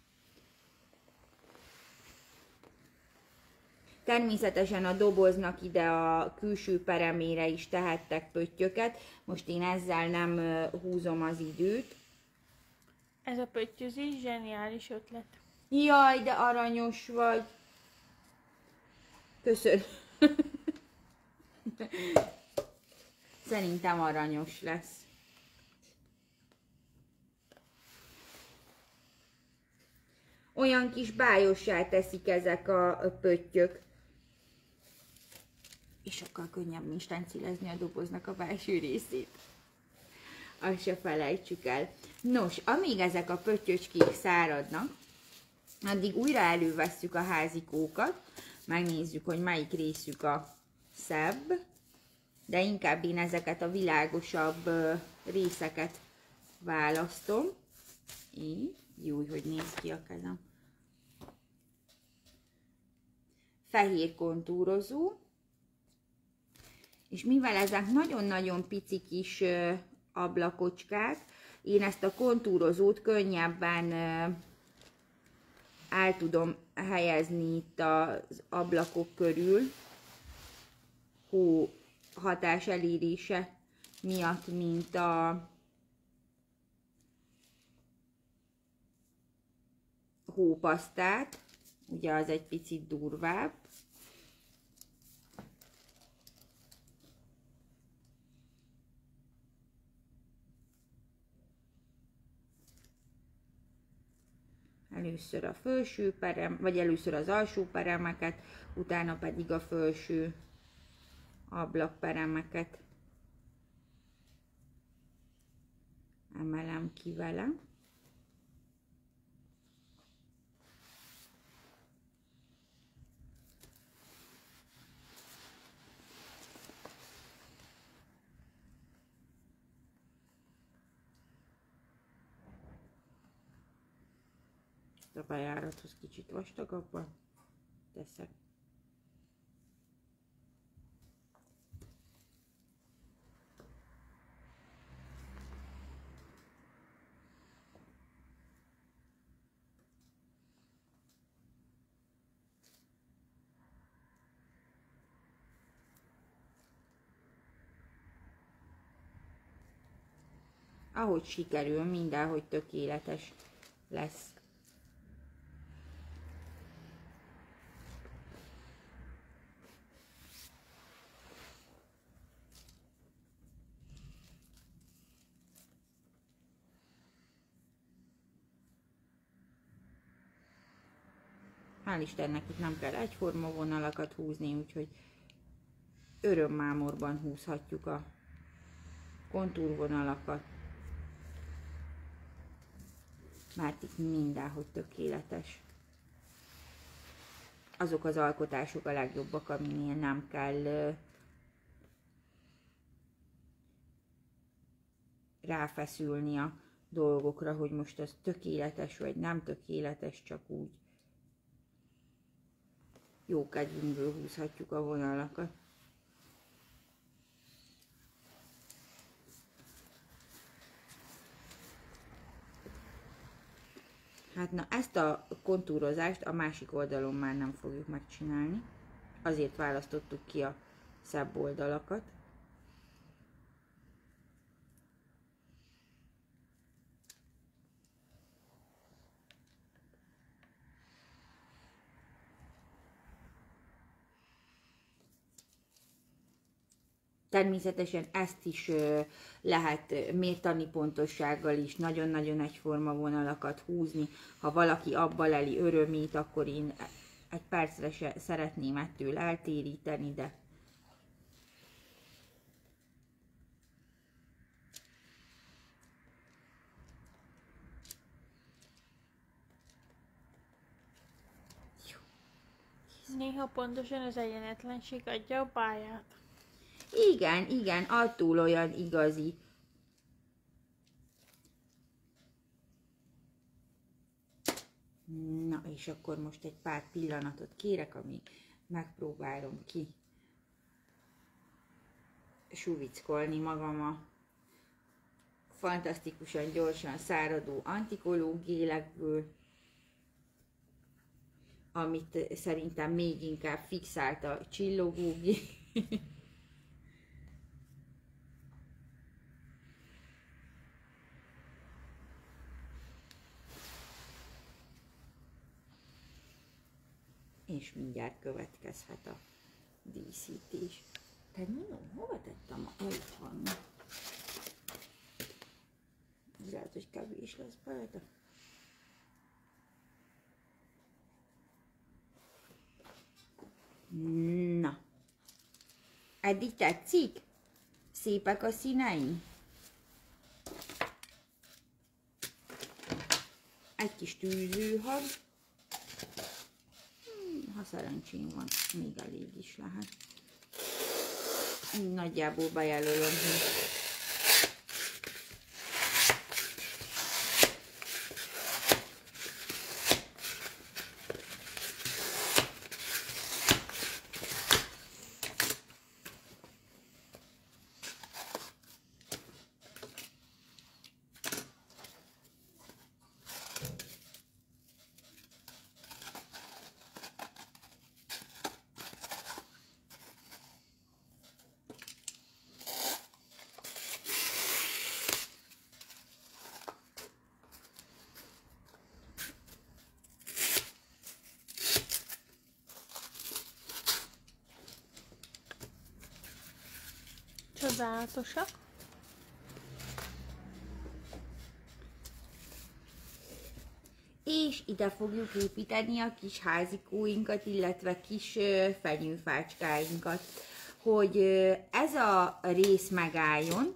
Természetesen a doboznak ide a külső peremére is tehettek pöttyöket. Most én ezzel nem húzom az időt. Ez a pöttyözés zseniális ötlet. Jaj, de aranyos vagy. Köszönöm. Szerintem aranyos lesz. Olyan kis bájossá teszik ezek a pöttyök. És sokkal könnyebb instancilezni a doboznak a belső részét. Azt se felejtsük el. Nos, amíg ezek a pöttyöcskék száradnak, addig újra elővesszük a házikókat, megnézzük, hogy melyik részük a szebb, de inkább én ezeket a világosabb részeket választom. Így, jó, hogy néz ki a kezem. Fehér kontúrozó, és mivel ezek nagyon-nagyon pici kis ablakocskák, én ezt a kontúrozót könnyebben el tudom helyezni itt az ablakok körül, hó hatás elérése miatt, mint a hópasztát, ugye az egy picit durvább. Először a felső perem, vagy először az alsó peremeket, utána pedig a felső ablakperemeket emelem ki vele. ezt a bejárathoz kicsit vastagabban teszek. Ahogy sikerül, mindenhogy tökéletes lesz. Hál' Istennek itt nem kell egyforma vonalakat húzni, úgyhogy örömmámorban húzhatjuk a kontúrvonalakat. Mert itt mindenhogy tökéletes. Azok az alkotások a legjobbak, aminél nem kell ráfeszülni a dolgokra, hogy most az tökéletes vagy nem tökéletes, csak úgy jó kedvünkből húzhatjuk a vonalakat. Hát na, ezt a kontúrozást a másik oldalon már nem fogjuk megcsinálni. Azért választottuk ki a szebb oldalakat. Természetesen ezt is lehet mértani pontossággal is, nagyon-nagyon egyforma vonalakat húzni. Ha valaki abba leli örömét, akkor én egy percre se szeretném ettől eltéríteni, de néha pontosan az egyenetlenség adja a pályát. Igen, igen, attól olyan igazi. Na, és akkor most egy pár pillanatot kérek, amíg megpróbálom ki suvickolni magam a fantasztikusan gyorsan száradó antikológ gélekből, amit szerintem még inkább fixált a csillogógél. És mindjárt következhet a díszítés. Te mondom, hova tettem a... Itt van. Ez lehet, hogy kevés lesz belőle. Na. Eddig tetszik? Szépek a színeim? Egy kis tűzőhab. Ha szerencsém van, még elég is lehet. Nagyjából bejelölöm, hogy Csodálatosak. És ide fogjuk építeni a kis házikóinkat, illetve kis fenyőfácskáinkat, hogy ez a rész megálljon.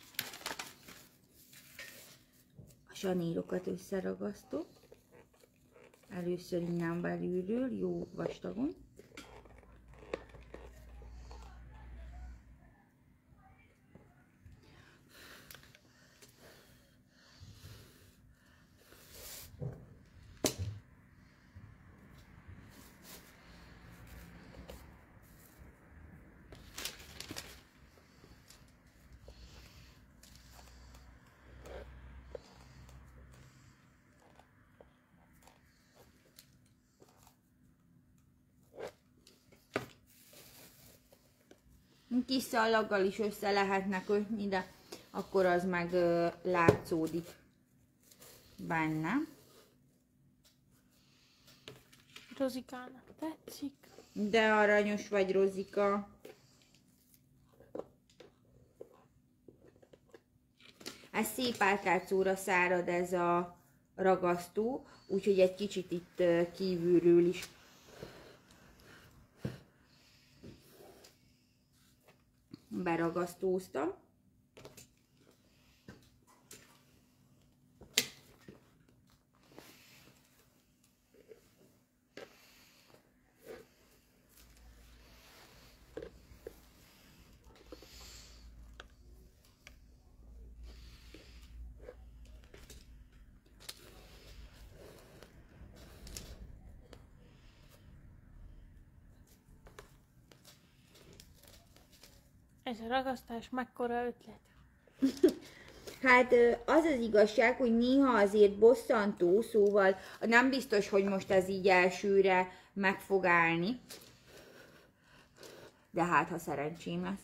A sanírokat összeragasztok. Először innen belülről, jó vastagon. Kis szallaggal is össze lehetne kötni, de akkor az meg ö, látszódik benne. Rozikának tetszik. De aranyos vagy, Rozika. Ez szép átlátszóra szárad ez a ragasztó, úgyhogy egy kicsit itt kívülről is beragasztóztam. Ez a ragasztás mekkora ötlet? Hát az az igazság, hogy néha azért bosszantó, szóval nem biztos, hogy most ez így elsőre meg fog állni. De hát, ha szerencsém lesz.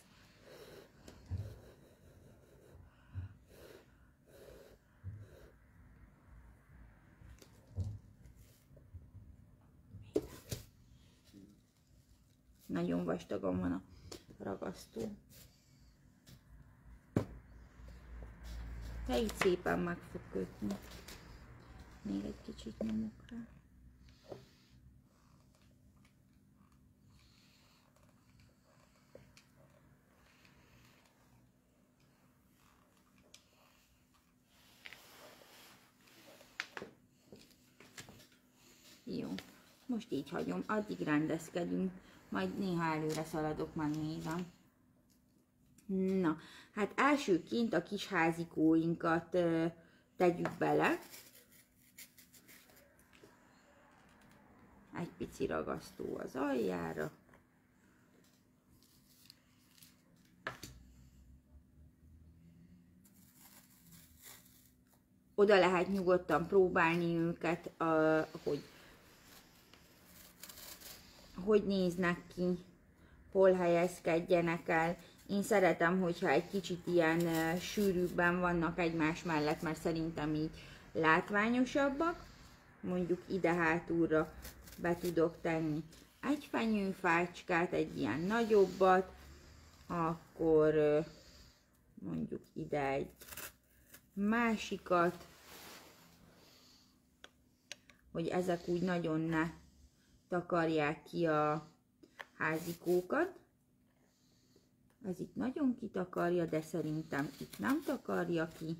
Nagyon vastagon van a ragasztó. De így szépen meg fog kötni. Még egy kicsit nyomok rá. Jó, most így hagyom, addig rendezkedünk, majd néha előre szaladok, már nézem. Na, hát elsőként a kis házikóinkat ö, tegyük bele. Egy pici ragasztó az aljára. Oda lehet nyugodtan próbálni őket, a, hogy hogy néznek ki, hol helyezkedjenek el. Én szeretem, hogyha egy kicsit ilyen uh, sűrűbben vannak egymás mellett, mert szerintem így látványosabbak. Mondjuk ide hátulra be tudok tenni egy fenyőfácskát, egy ilyen nagyobbat, akkor uh, mondjuk ide egy másikat, hogy ezek úgy nagyon ne takarják ki a házikókat. Ez itt nagyon kitakarja, de szerintem itt nem takarja ki.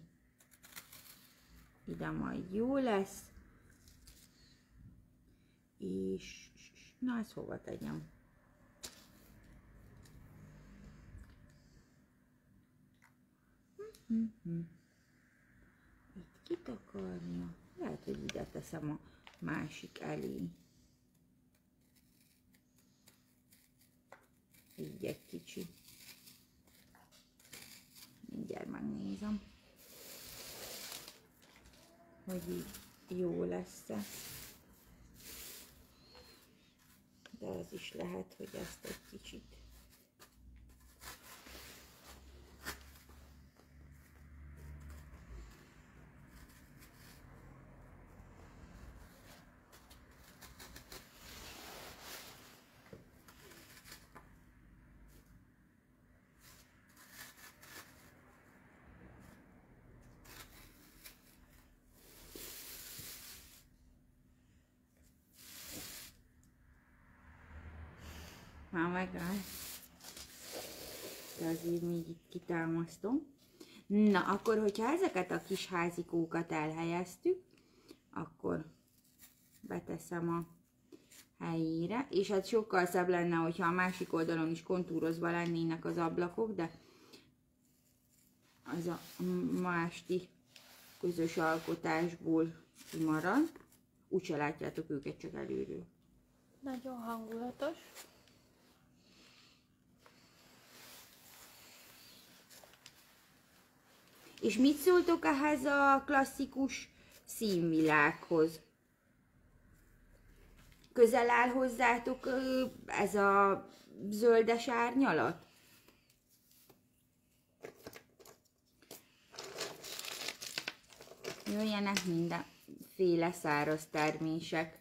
Ide majd jó lesz. És na, ezt hova tegyem? Itt kitakarja. Lehet, hogy ide teszem a másik elé. Így egy kicsi. Mindjárt megnézem, hogy így jó lesz-e. De az is lehet, hogy ezt egy kicsit. Már megáll. De azért még itt kitámasztom. Na, akkor, hogyha ezeket a kis házikókat elhelyeztük, akkor beteszem a helyére, és hát sokkal szebb lenne, hogyha a másik oldalon is kontúrozva lennének az ablakok, de az a másti közös alkotásból kimarad. Úgyse látjátok őket, csak előről. Nagyon hangulatos. És mit szóltok ehhez a klasszikus színvilághoz? Közel áll hozzátok ez a zöldes árnyalat? Jöjjenek mindenféle száraz termések.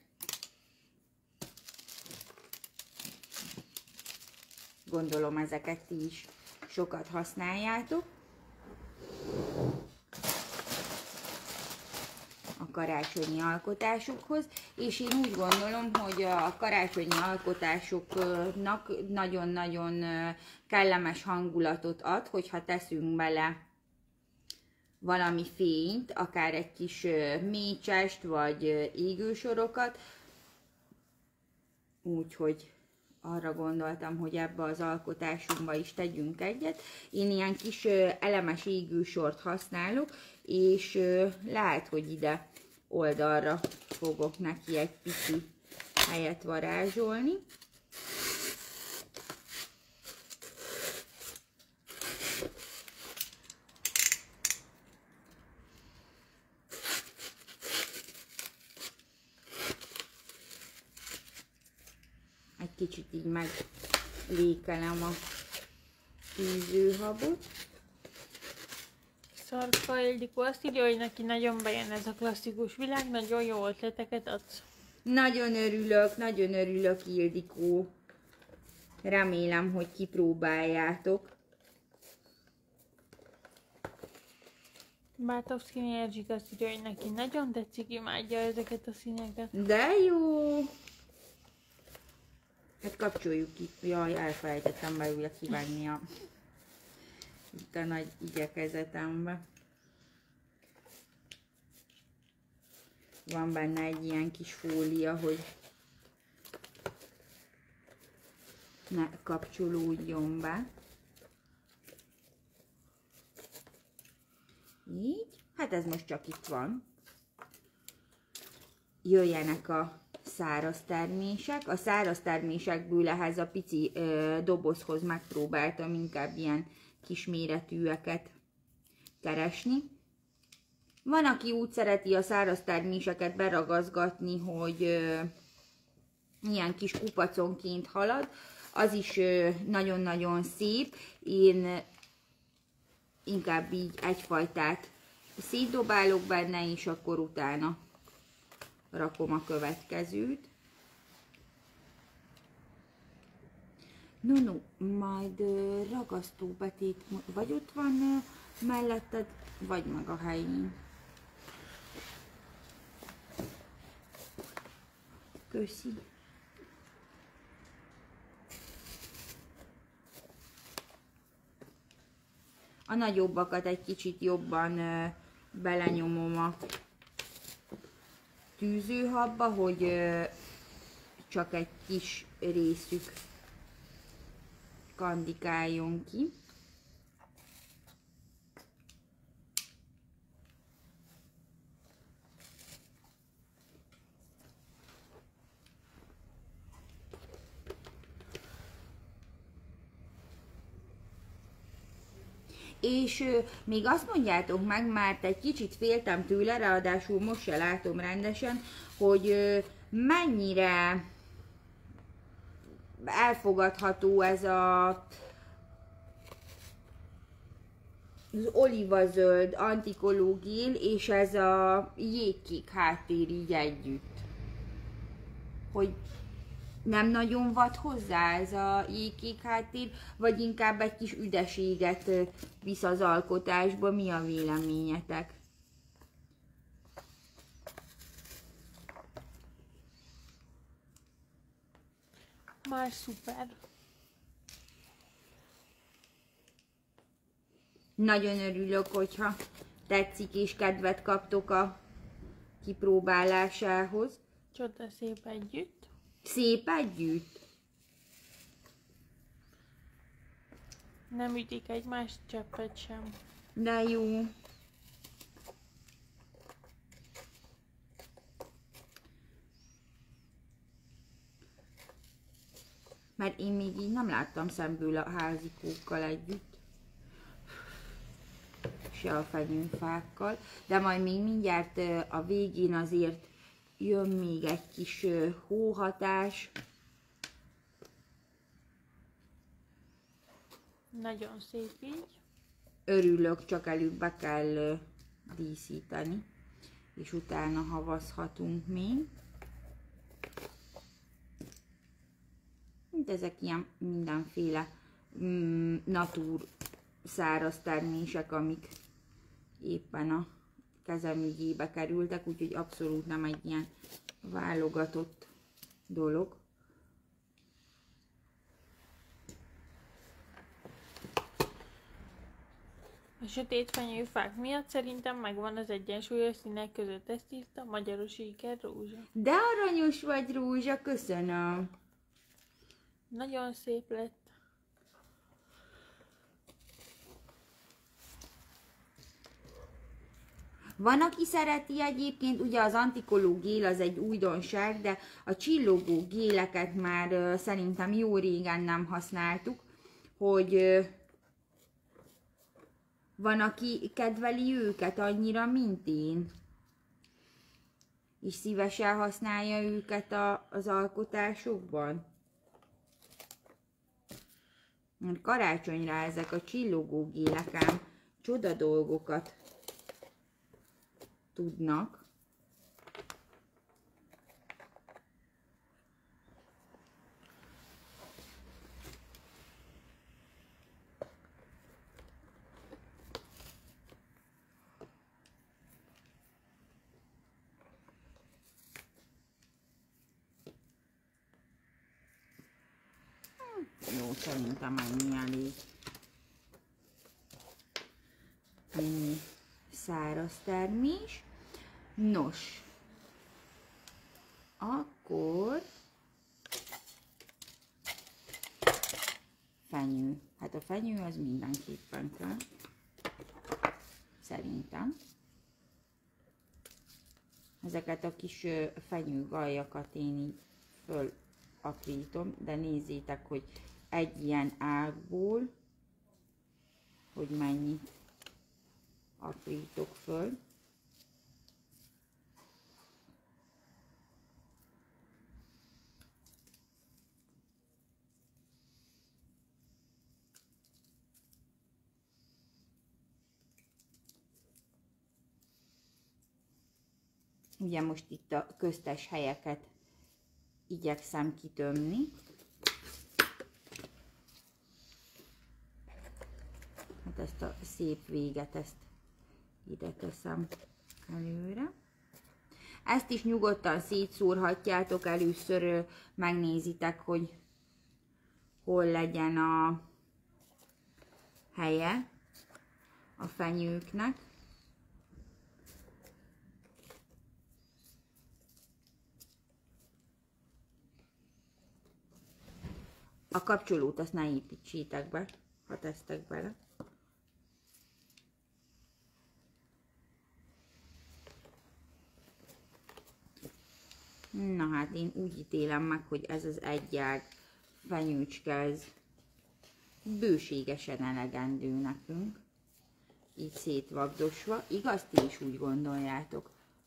Gondolom ezeket ti is sokat használjátok. A karácsonyi alkotásokhoz, és én úgy gondolom, hogy a karácsonyi alkotásoknak nagyon-nagyon kellemes hangulatot ad, hogyha teszünk bele valami fényt, akár egy kis mécsest, vagy égősorokat, úgyhogy arra gondoltam, hogy ebbe az alkotásunkba is tegyünk egyet. Én ilyen kis elemes égősort használok, és lehet, hogy ide oldalra fogok neki egy pici helyet varázsolni. Egy kicsit így meglékelem a tűzőhabot. Szarka Ildikó azt írja, hogy neki nagyon bejön ez a klasszikus világ, nagyon jó ötleteket adsz. Nagyon örülök, nagyon örülök, Ildikó. Remélem, hogy kipróbáljátok. Bátovszki Erzsik azt írja, hogy neki nagyon tetszik, imádja ezeket a színeket. De jó! Hát kapcsoljuk ki. Jaj, elfelejtettem belőle kivágni a, itt a nagy igyekezetembe. Van benne egy ilyen kis fólia, hogy ne kapcsolódjon be. Így. Hát ez most csak itt van. Jöjjenek a száraz termések. A száraz termésekből ehhez a pici ö, dobozhoz megpróbáltam inkább ilyen kisméretűeket keresni. Van, aki úgy szereti a száraz terméseket beragazgatni, hogy ö, ilyen kis kupaconként halad. Az is nagyon-nagyon szép. Én inkább így egyfajtát szétdobálok benne, és akkor utána rakom a következőt. No, no, majd ragasztóbetét, vagy ott van melletted, vagy meg a helyén. Köszi. A nagyobbakat egy kicsit jobban belenyomom a tűzőhabba, hogy csak egy kis részük kandikáljon ki. És ö, még azt mondjátok meg, mert egy kicsit féltem tőle, ráadásul most se látom rendesen, hogy ö, mennyire elfogadható ez a az olívazöld antikológél és ez a jégkék háttér így együtt. Hogy nem nagyon vad hozzá ez a jégkék háttér, vagy inkább egy kis üdeséget visz az alkotásba? Mi a véleményetek? Már szuper. Nagyon örülök, hogyha tetszik és kedvet kaptok a kipróbálásához. Csoda szép együtt. Szép együtt? Nem ütik egymást cseppet sem. De jó. Mert én még így nem láttam szemből a házikókkal együtt. Se a fenyőfákkal. De majd még mindjárt a végén azért jön még egy kis hóhatás. Nagyon szép így. Örülök, csak előbb be kell díszíteni. és utána havazhatunk még. Ezek ilyen mindenféle mm, natúr száraz termések, amik éppen a kezem ügyébe kerültek, úgyhogy abszolút nem egy ilyen válogatott dolog. A sötét fenyőfák miatt szerintem megvan az egyensúly a színek között. Ezt írta Magyaros Iker Rózsa. De aranyos vagy, Rózsa, köszönöm. Nagyon szép lett. Van, aki szereti egyébként, ugye az antikoló gél az egy újdonság, de a csillogó géleket már uh, szerintem jó régen nem használtuk, hogy uh, van, aki kedveli őket annyira, mint én, és szívesen használja őket a, az alkotásokban. Karácsonyra ezek a csillogó gélek ám csoda dolgokat tudnak. Jó, szerintem ennyi elég. Ennyi száraz termés. Nos, akkor fenyő. Hát a fenyő az mindenképpen kell. Szerintem. Ezeket a kis fenyőgaljakat én így fölaprítom, de nézzétek, hogy egy ilyen ágból, hogy mennyit aprítok föl. Ugye most itt a köztes helyeket igyekszem kitömni. Hát ezt a szép véget, ezt ide teszem előre. Ezt is nyugodtan szétszórhatjátok, először megnézitek, hogy hol legyen a helye a fenyőknek. A kapcsolót azt ne építsétek be, ha tesztek bele. Na hát én úgy ítélem meg, hogy ez az egy ág fenyőcske, ez bőségesen elegendő nekünk. Így szétvagdosva. Igaz, ti is úgy gondoljátok?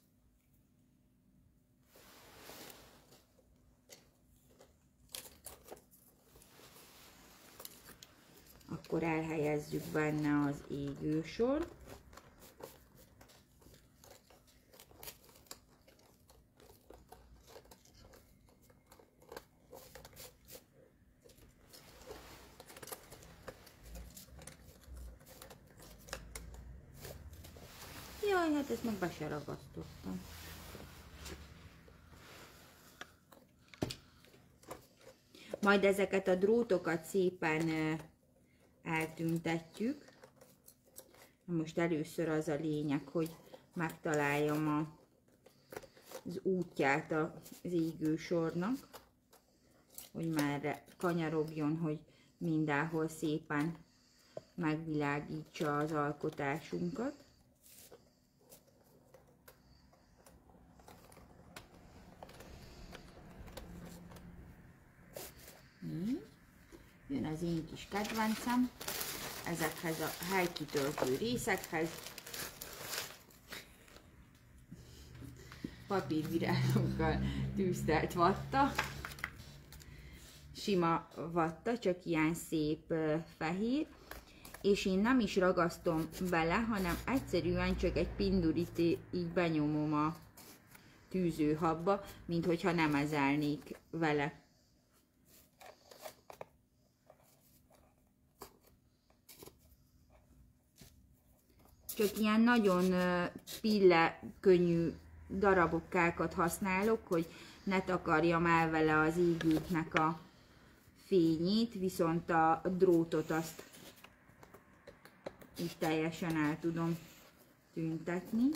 Akkor elhelyezzük benne az égősor. Jaj, hát ezt meg be se ragasztottam. Majd ezeket a drótokat szépen eltüntetjük. Most először az a lényeg, hogy megtaláljam a, az útját az égősornak, hogy már kanyarogjon, hogy mindenhol szépen megvilágítsa az alkotásunkat. Jön az én kis kedvencem, ezekhez a helykitöltő részekhez. Papírvirágokkal tűztelt vatta. Sima vatta, csak ilyen szép fehér. és én nem is ragasztom bele, hanem egyszerűen csak egy pindurit így benyomom a tűzőhabba, mint hogyha nem ezelnék vele. Csak ilyen nagyon pille könnyű darabokkákat használok, hogy ne takarjam el vele az égőknek a fényét, viszont a drótot azt így teljesen el tudom tüntetni.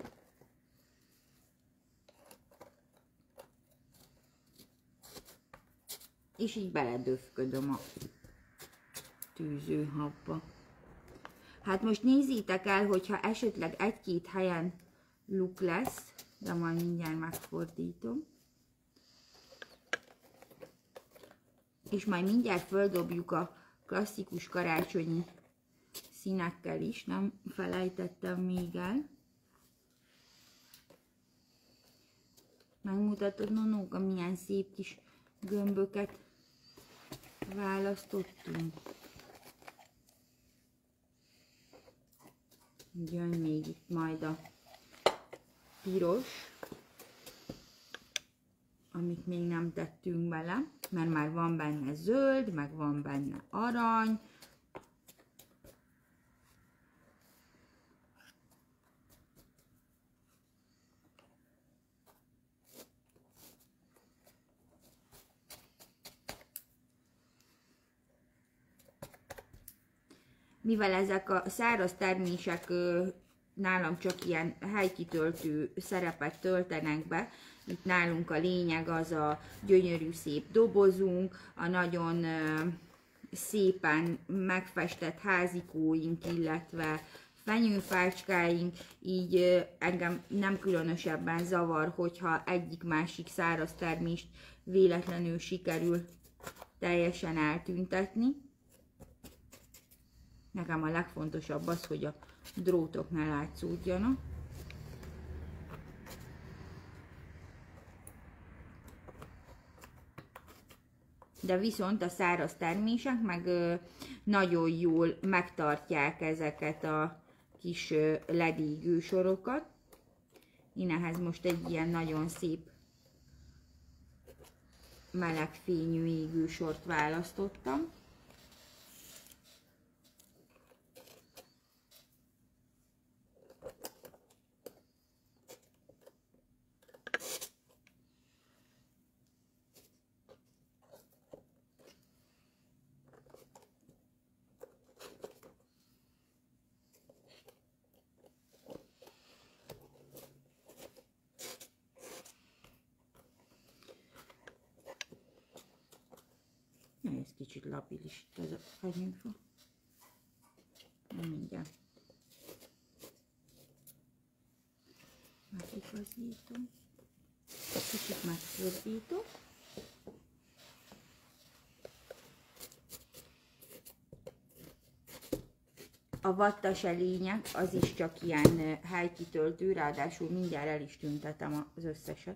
És így beledöfködöm a tűzőhabba. Hát most nézzétek el, hogyha esetleg egy-két helyen luk lesz, de majd mindjárt megfordítom. És majd mindjárt földobjuk a klasszikus karácsonyi színekkel is, nem felejtettem még el. Megmutatod, Nonóka, milyen szép kis gömböket választottunk. Jön még itt majd a piros, amit még nem tettünk bele, mert már van benne zöld, meg van benne arany. Mivel ezek a száraz termések nálam csak ilyen helykitöltő szerepet töltenek be, itt nálunk a lényeg az a gyönyörű szép dobozunk, a nagyon szépen megfestett házikóink, illetve fenyőfácskáink, így engem nem különösebben zavar, hogyha egyik-másik száraz termést véletlenül sikerül teljesen eltüntetni. Nekem a legfontosabb az, hogy a drótok ne látszódjanak. De viszont a száraz termések meg nagyon jól megtartják ezeket a kis ledígő sorokat. Én ehhez most egy ilyen nagyon szép meleg fényű égő sort választottam. Ez kicsit labilis itt ez a fenyőfa. Mindjárt megigazítom. Kicsit megfordítom. A vattase lényeg, az is csak ilyen helykitöltő, ráadásul mindjárt el is tüntetem az összeset.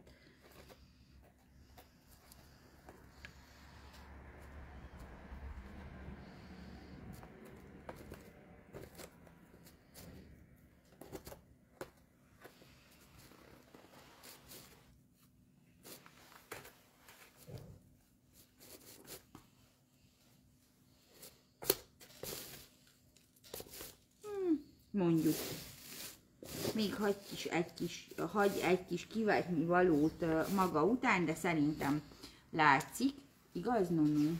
Mondjuk, még hagy, is egy kis, hagy egy kis kivetni valót maga után, de szerintem látszik. Igaz, Nonó?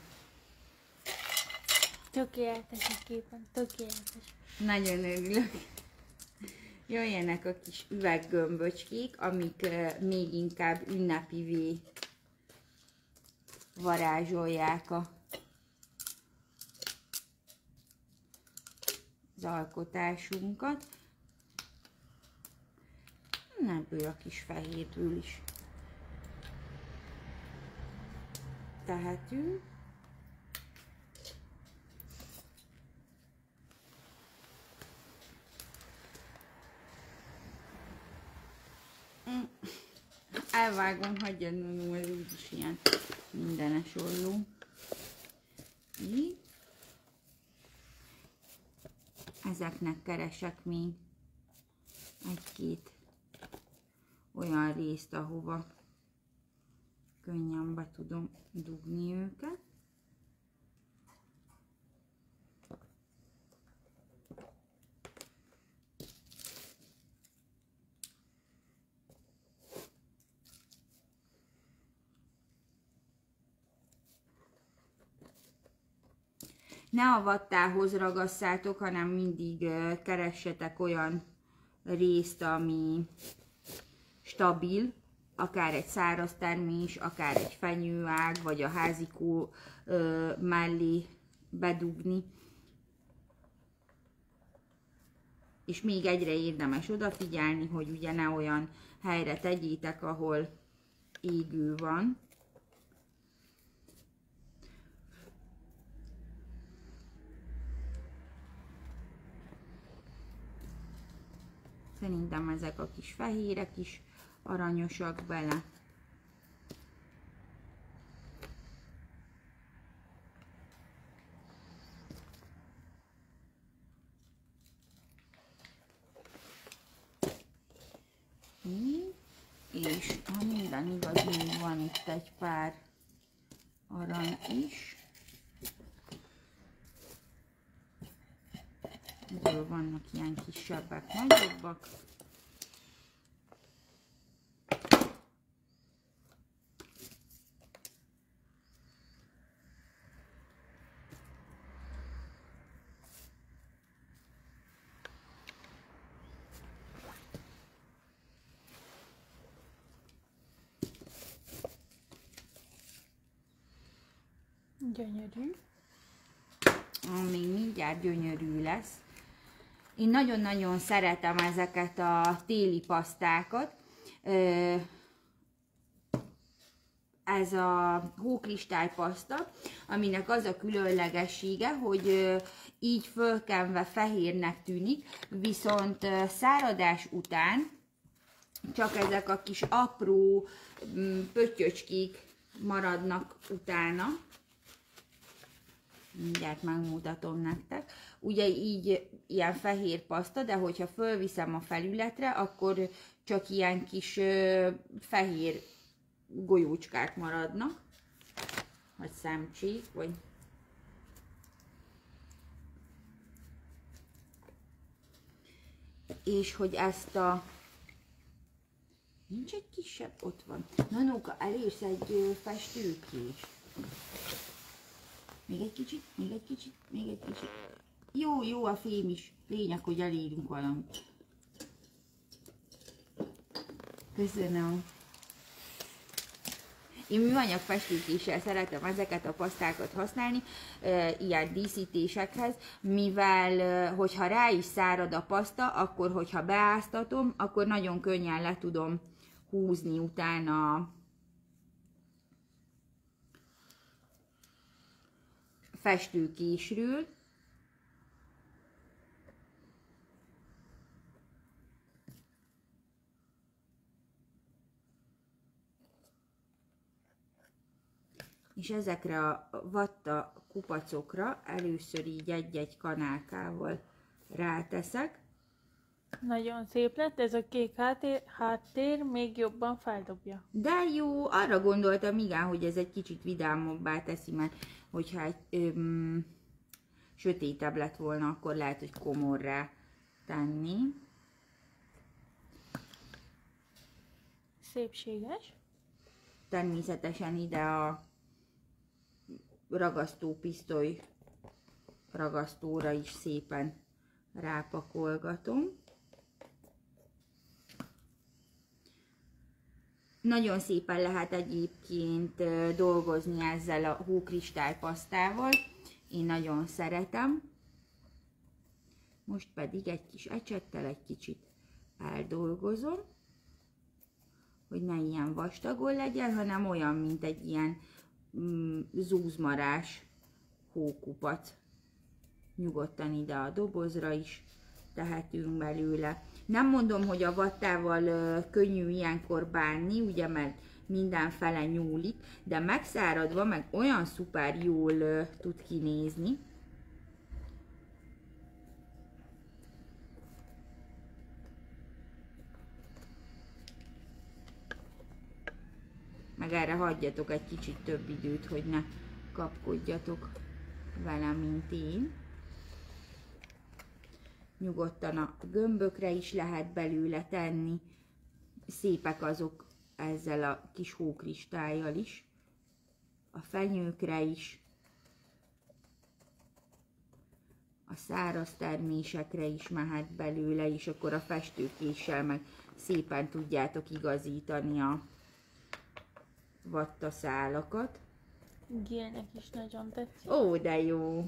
Tökéletes a képen, tökéletes. Nagyon örülök. Jöjjenek a kis üveggömböcskék, amik még inkább ünnepivé varázsolják a az alkotásunkat. Ebből a kis fehérből is tehetünk. Elvágom, hagyjad, Nonó, ez úgyis ilyen mindenes olló. Így. ezeknek keresek még egy-két olyan részt, ahova könnyen be tudom dugni őket. Ne a vattához ragasszátok, hanem mindig keressetek olyan részt, ami stabil, akár egy száraz termés, akár egy fenyőág, vagy a házikó mellé bedugni. És még egyre érdemes odafigyelni, hogy ugye ne olyan helyre tegyétek, ahol égő van. Szerintem ezek a kis fehérek is aranyosak bele. És ha minden igaz, még van itt egy pár arany is. Ebből vannak ilyen kisebbek, nagyobbak. Gyönyörű. Még mindjárt gyönyörű lesz. Én nagyon-nagyon szeretem ezeket a téli pasztákat. Ez a hókristálypaszta, aminek az a különlegessége, hogy így fölkenve fehérnek tűnik, viszont száradás után csak ezek a kis apró pöttyöcskék maradnak utána. Mindjárt megmutatom nektek. Ugye így ilyen fehér paszta, de hogyha fölviszem a felületre, akkor csak ilyen kis ö, fehér golyócskák maradnak. Vagy szemcsék, vagy... És hogy ezt a... Nincs egy kisebb? Ott van. Nanóka, elérsz egy festőkést. Még egy kicsit, még egy kicsit, még egy kicsit. Jó, jó a fém is. Lényeg, hogy elérünk valamit. Köszönöm. Én műanyag festőkéssel szeretem ezeket a pasztákat használni, e, ilyen díszítésekhez, mivel e, hogyha rá is szárad a paszta, akkor hogyha beáztatom, akkor nagyon könnyen le tudom húzni utána festőkésről. És ezekre a vatta kupacokra először így egy-egy kanálkával ráteszek. Nagyon szép lett, ez a kék háttér, háttér még jobban feldobja. De jó, arra gondoltam, igen, hogy ez egy kicsit vidámabbá teszi, mert hogyha egy öm, sötétebb lett volna, akkor lehet, hogy komorrá tenni. Szépséges. Természetesen ide a ragasztópisztoly ragasztóra is szépen rápakolgatom. Nagyon szépen lehet egyébként dolgozni ezzel a hókristálypasztával. Én nagyon szeretem. Most pedig egy kis ecsettel egy kicsit eldolgozom, hogy ne ilyen vastagon legyen, hanem olyan, mint egy ilyen mm, zúzmarás hókupac. Nyugodtan ide a dobozra is tehetünk belőle. Nem mondom, hogy a vattával ö, könnyű ilyenkor bánni, ugye, mert mindenfele nyúlik, de megszáradva meg olyan szuper jól ö, tud kinézni. erre hagyjatok egy kicsit több időt, hogy ne kapkodjatok velem, mint én. Nyugodtan a gömbökre is lehet belőle tenni. Szépek azok ezzel a kis hókristállyal is. A fenyőkre is. A száraz termésekre is mehet belőle, és akkor a festőkéssel meg szépen tudjátok igazítani a vattaszálakat. Gilnek is nagyon tetszik. Ó, de jó!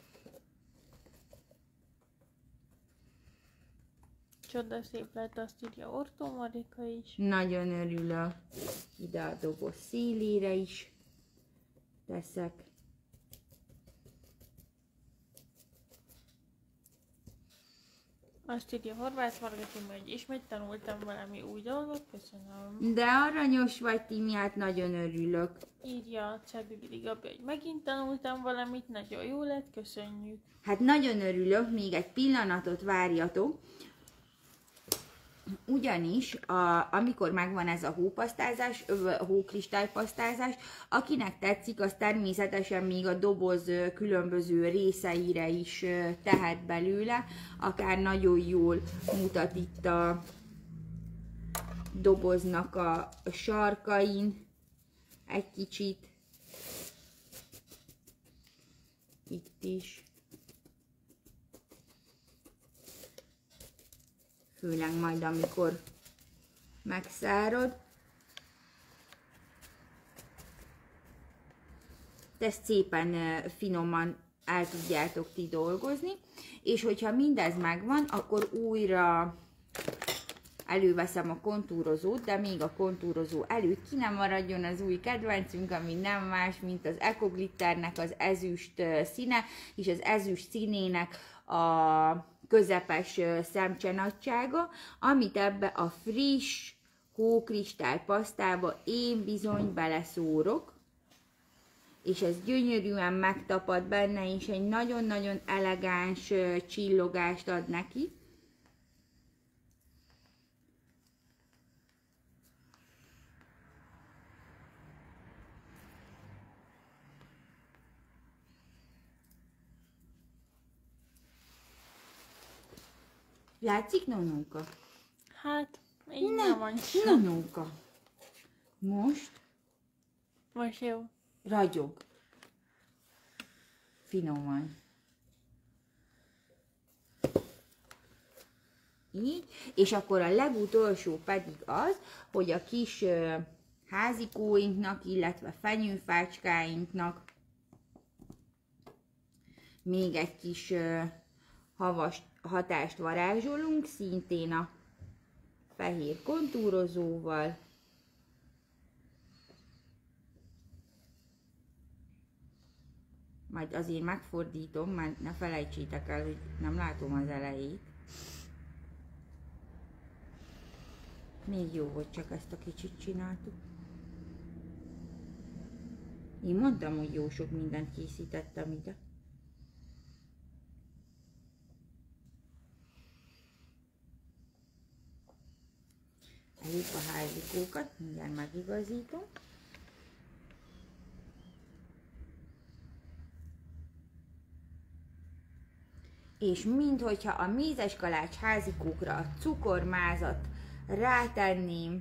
Csoda szép lett, azt írja Ortó Marika is. Nagyon örülök. Ide a doboz szélére is teszek. Azt írja Horváth Marga, hogy ismét tanultam valami új dolgot, köszönöm. De aranyos vagy, Timi, hát nagyon örülök. Írja Csebi Vili Gabi, hogy megint tanultam valamit, nagyon jó lett, köszönjük. Hát nagyon örülök, még egy pillanatot várjatok. Ugyanis, a, amikor megvan ez a hópasztázás, hókristálypasztázás, akinek tetszik, az természetesen még a doboz különböző részeire is tehet belőle, akár nagyon jól mutat itt a doboznak a sarkain egy kicsit, itt is. Főleg majd, amikor megszárad. Ezt szépen finoman el tudjátok ti dolgozni, és hogyha mindez megvan, akkor újra előveszem a kontúrozót, de még a kontúrozó előtt ki nem maradjon az új kedvencünk, ami nem más, mint az Eco Glitternek az ezüst színe, és az ezüst színének a közepes szemcsenagysága, amit ebbe a friss hókristálypasztába én bizony beleszórok, és ez gyönyörűen megtapad benne, és egy nagyon-nagyon elegáns csillogást ad neki. Látszik, Nonóka? Hát, így nem van. Nonóka. Most Most jó. ragyog. Finoman. Így. És akkor a legutolsó pedig az, hogy a kis uh, házikóinknak, illetve fenyőfácskáinknak még egy kis uh, havas hatást varázsolunk, szintén a fehér kontúrozóval. Majd azért megfordítom, mert ne felejtsétek el, hogy nem látom az elejét. Még jó, hogy csak ezt a kicsit csináltuk. Én mondtam, hogy jó sok mindent készítettem ide. Elég a házikókat, mindjárt megigazítom. És minthogyha a mézes kalács házikókra a cukormázat rátenném,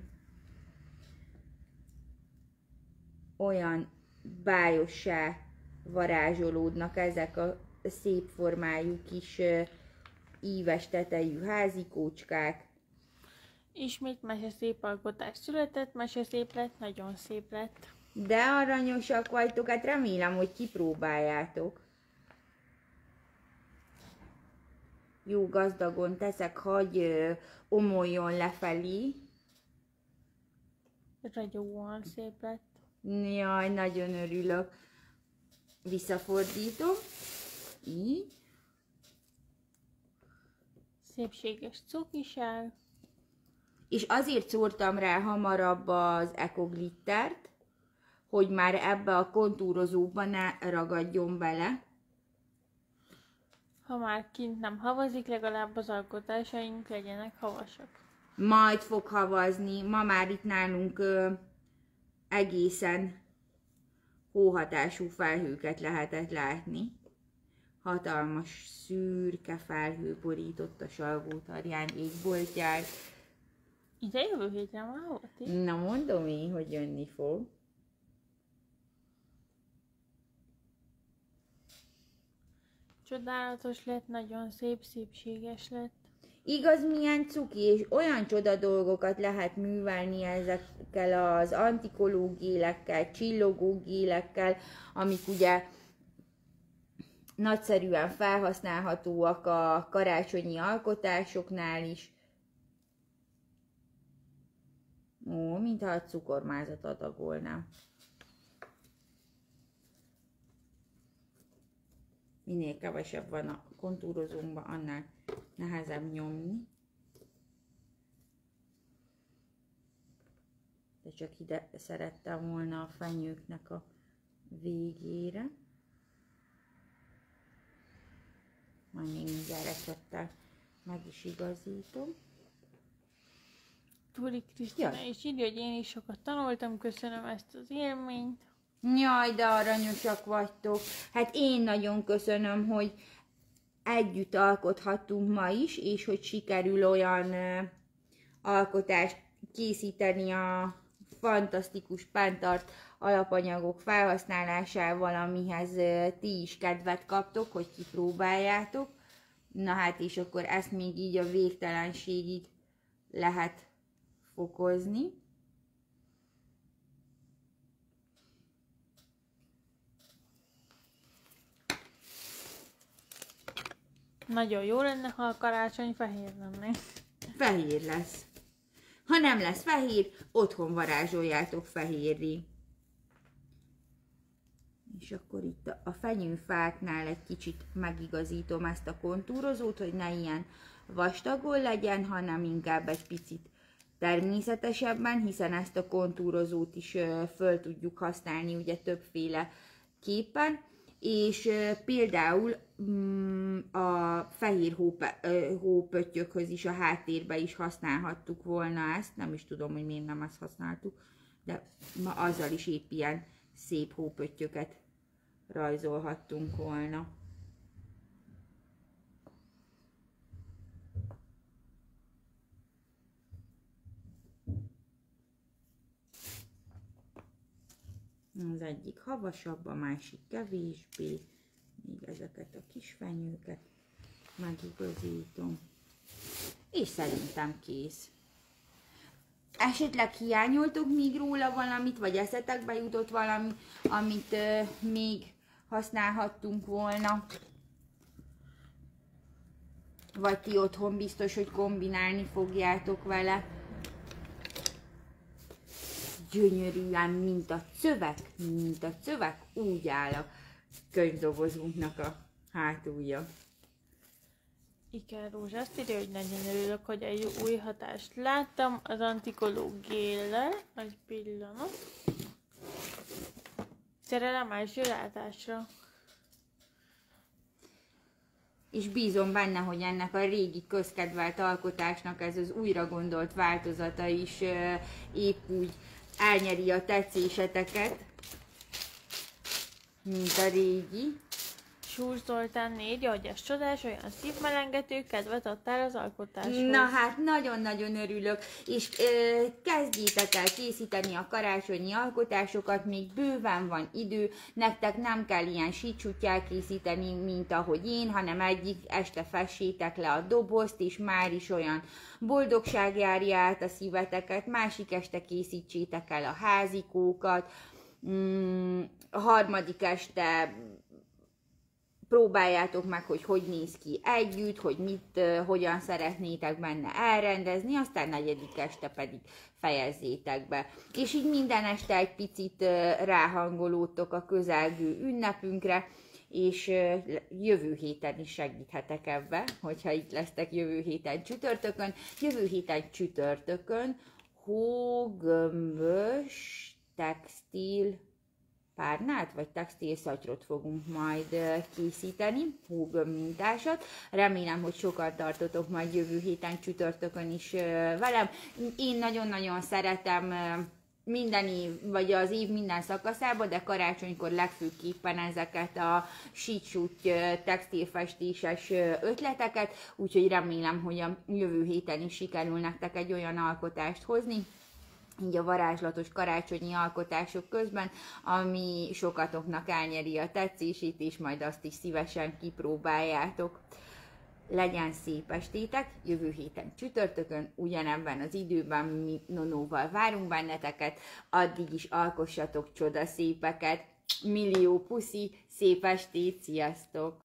olyan bájossá varázsolódnak ezek a szép formájú kis íves tetejű házikócskák. Ismét meseszép alkotás született, meseszép lett, nagyon szép lett. De aranyosak vagytok, hát remélem, hogy kipróbáljátok. Jó gazdagon teszek, hagy ö, omoljon lefelé. Ragyogóan szép lett. Jaj, nagyon örülök. Visszafordítom. Így. Szépséges cukiság. És azért szórtam rá hamarabb az Eco Glittert, hogy már ebbe a kontúrozóba ne ragadjon bele. Ha már kint nem havazik, legalább az alkotásaink legyenek havasak. Majd fog havazni. Ma már itt nálunk ö, egészen hóhatású felhőket lehetett látni. Hatalmas szürke felhő borított a Salgótarján égboltját. Ide jövő héten már volt? Na mondom én, hogy jönni fog. Csodálatos lett, nagyon szép, szépséges lett. Igaz, milyen cuki, és olyan csoda dolgokat lehet művelni ezekkel az antikológélekkel, csillogógélekkel, amik ugye nagyszerűen felhasználhatóak a karácsonyi alkotásoknál is. Ó, mintha a cukormázat adagolnám. Minél kevesebb van a kontúrozónkban, annál nehezebb nyomni. De csak ide szerettem volna a fenyőknek a végére. Majd még mindjárt recepttel meg is igazítom. Turi Krisztina is írja, hogy én is sokat tanultam, köszönöm ezt az élményt. Jaj, de aranyosak vagytok. Hát én nagyon köszönöm, hogy együtt alkothattunk ma is, és hogy sikerül olyan uh, alkotást készíteni a fantasztikus pántart alapanyagok felhasználásával, amihez uh, ti is kedvet kaptok, hogy kipróbáljátok. Na hát, és akkor ezt még így a végtelenségig lehet fokozni. Nagyon jó lenne, ha a karácsony fehér lenne. Fehér lesz. Ha nem lesz fehér, otthon varázsoljátok fehérré. És akkor itt a fenyőfáknál egy kicsit megigazítom ezt a kontúrozót, hogy ne ilyen vastagon legyen, hanem inkább egy picit természetesebben, hiszen ezt a kontúrozót is föl tudjuk használni ugye többféle képen. És uh, például um, a fehér hópe, uh, hópöttyökhöz is a háttérbe is használhattuk volna ezt, nem is tudom, hogy miért nem ezt használtuk, de ma azzal is épp ilyen szép hópöttyöket rajzolhattunk volna. Az egyik havasabb, a másik kevésbé. Még ezeket a kis fenyőket megigazítom. És szerintem kész. Esetleg hiányoltok még róla valamit, vagy eszetekbe jutott valami, amit euh, még használhattunk volna? Vagy ti otthon biztos, hogy kombinálni fogjátok vele? Gyönyörűen, mint a cövek, mint a cövek, úgy áll a könyvdobozunknak a hátulja. Iker Rózsa azt írja, hogy nagyon örülök, hogy egy új hatást láttam az antikológ géllel. Egy pillanat. Szerelem első látásra. És bízom benne, hogy ennek a régi közkedvelt alkotásnak ez az újra gondolt változata is uh, épp úgy elnyeri a tetszéseteket, mint a régi. Súr Zoltán írja, hogy ez csodás, olyan szívmelengető, kedvet adtál az alkotáshoz. Na hát, nagyon-nagyon örülök, és ö, kezdjétek el készíteni a karácsonyi alkotásokat, még bőven van idő, nektek nem kell ilyen sícsúttyál készíteni, mint ahogy én, hanem egyik este fessétek le a dobozt, és már is olyan boldogság járja át a szíveteket, másik este készítsétek el a házikókat, mm, a harmadik este próbáljátok meg, hogy hogy néz ki együtt, hogy mit, uh, hogyan szeretnétek benne elrendezni, aztán negyedik este pedig fejezzétek be. És így minden este egy picit uh, ráhangolódtok a közelgő ünnepünkre, és uh, jövő héten is segíthetek ebbe, hogyha itt lesztek jövő héten csütörtökön. Jövő héten csütörtökön hógömbös textil párnát, vagy textil szatyrot fogunk majd készíteni, hógömb mintásat. Remélem, hogy sokat tartotok majd jövő héten csütörtökön is velem. Én nagyon-nagyon szeretem minden év, vagy az év minden szakaszában, de karácsonykor legfőképpen ezeket a sítsúty textilfestéses ötleteket, úgyhogy remélem, hogy a jövő héten is sikerül nektek egy olyan alkotást hozni, így a varázslatos karácsonyi alkotások közben, ami sokatoknak elnyeri a tetszését, és majd azt is szívesen kipróbáljátok. Legyen szép estétek, jövő héten csütörtökön, ugyanebben az időben mi Nonóval várunk benneteket, addig is alkossatok csodaszépeket, millió puszi, szép estét, sziasztok!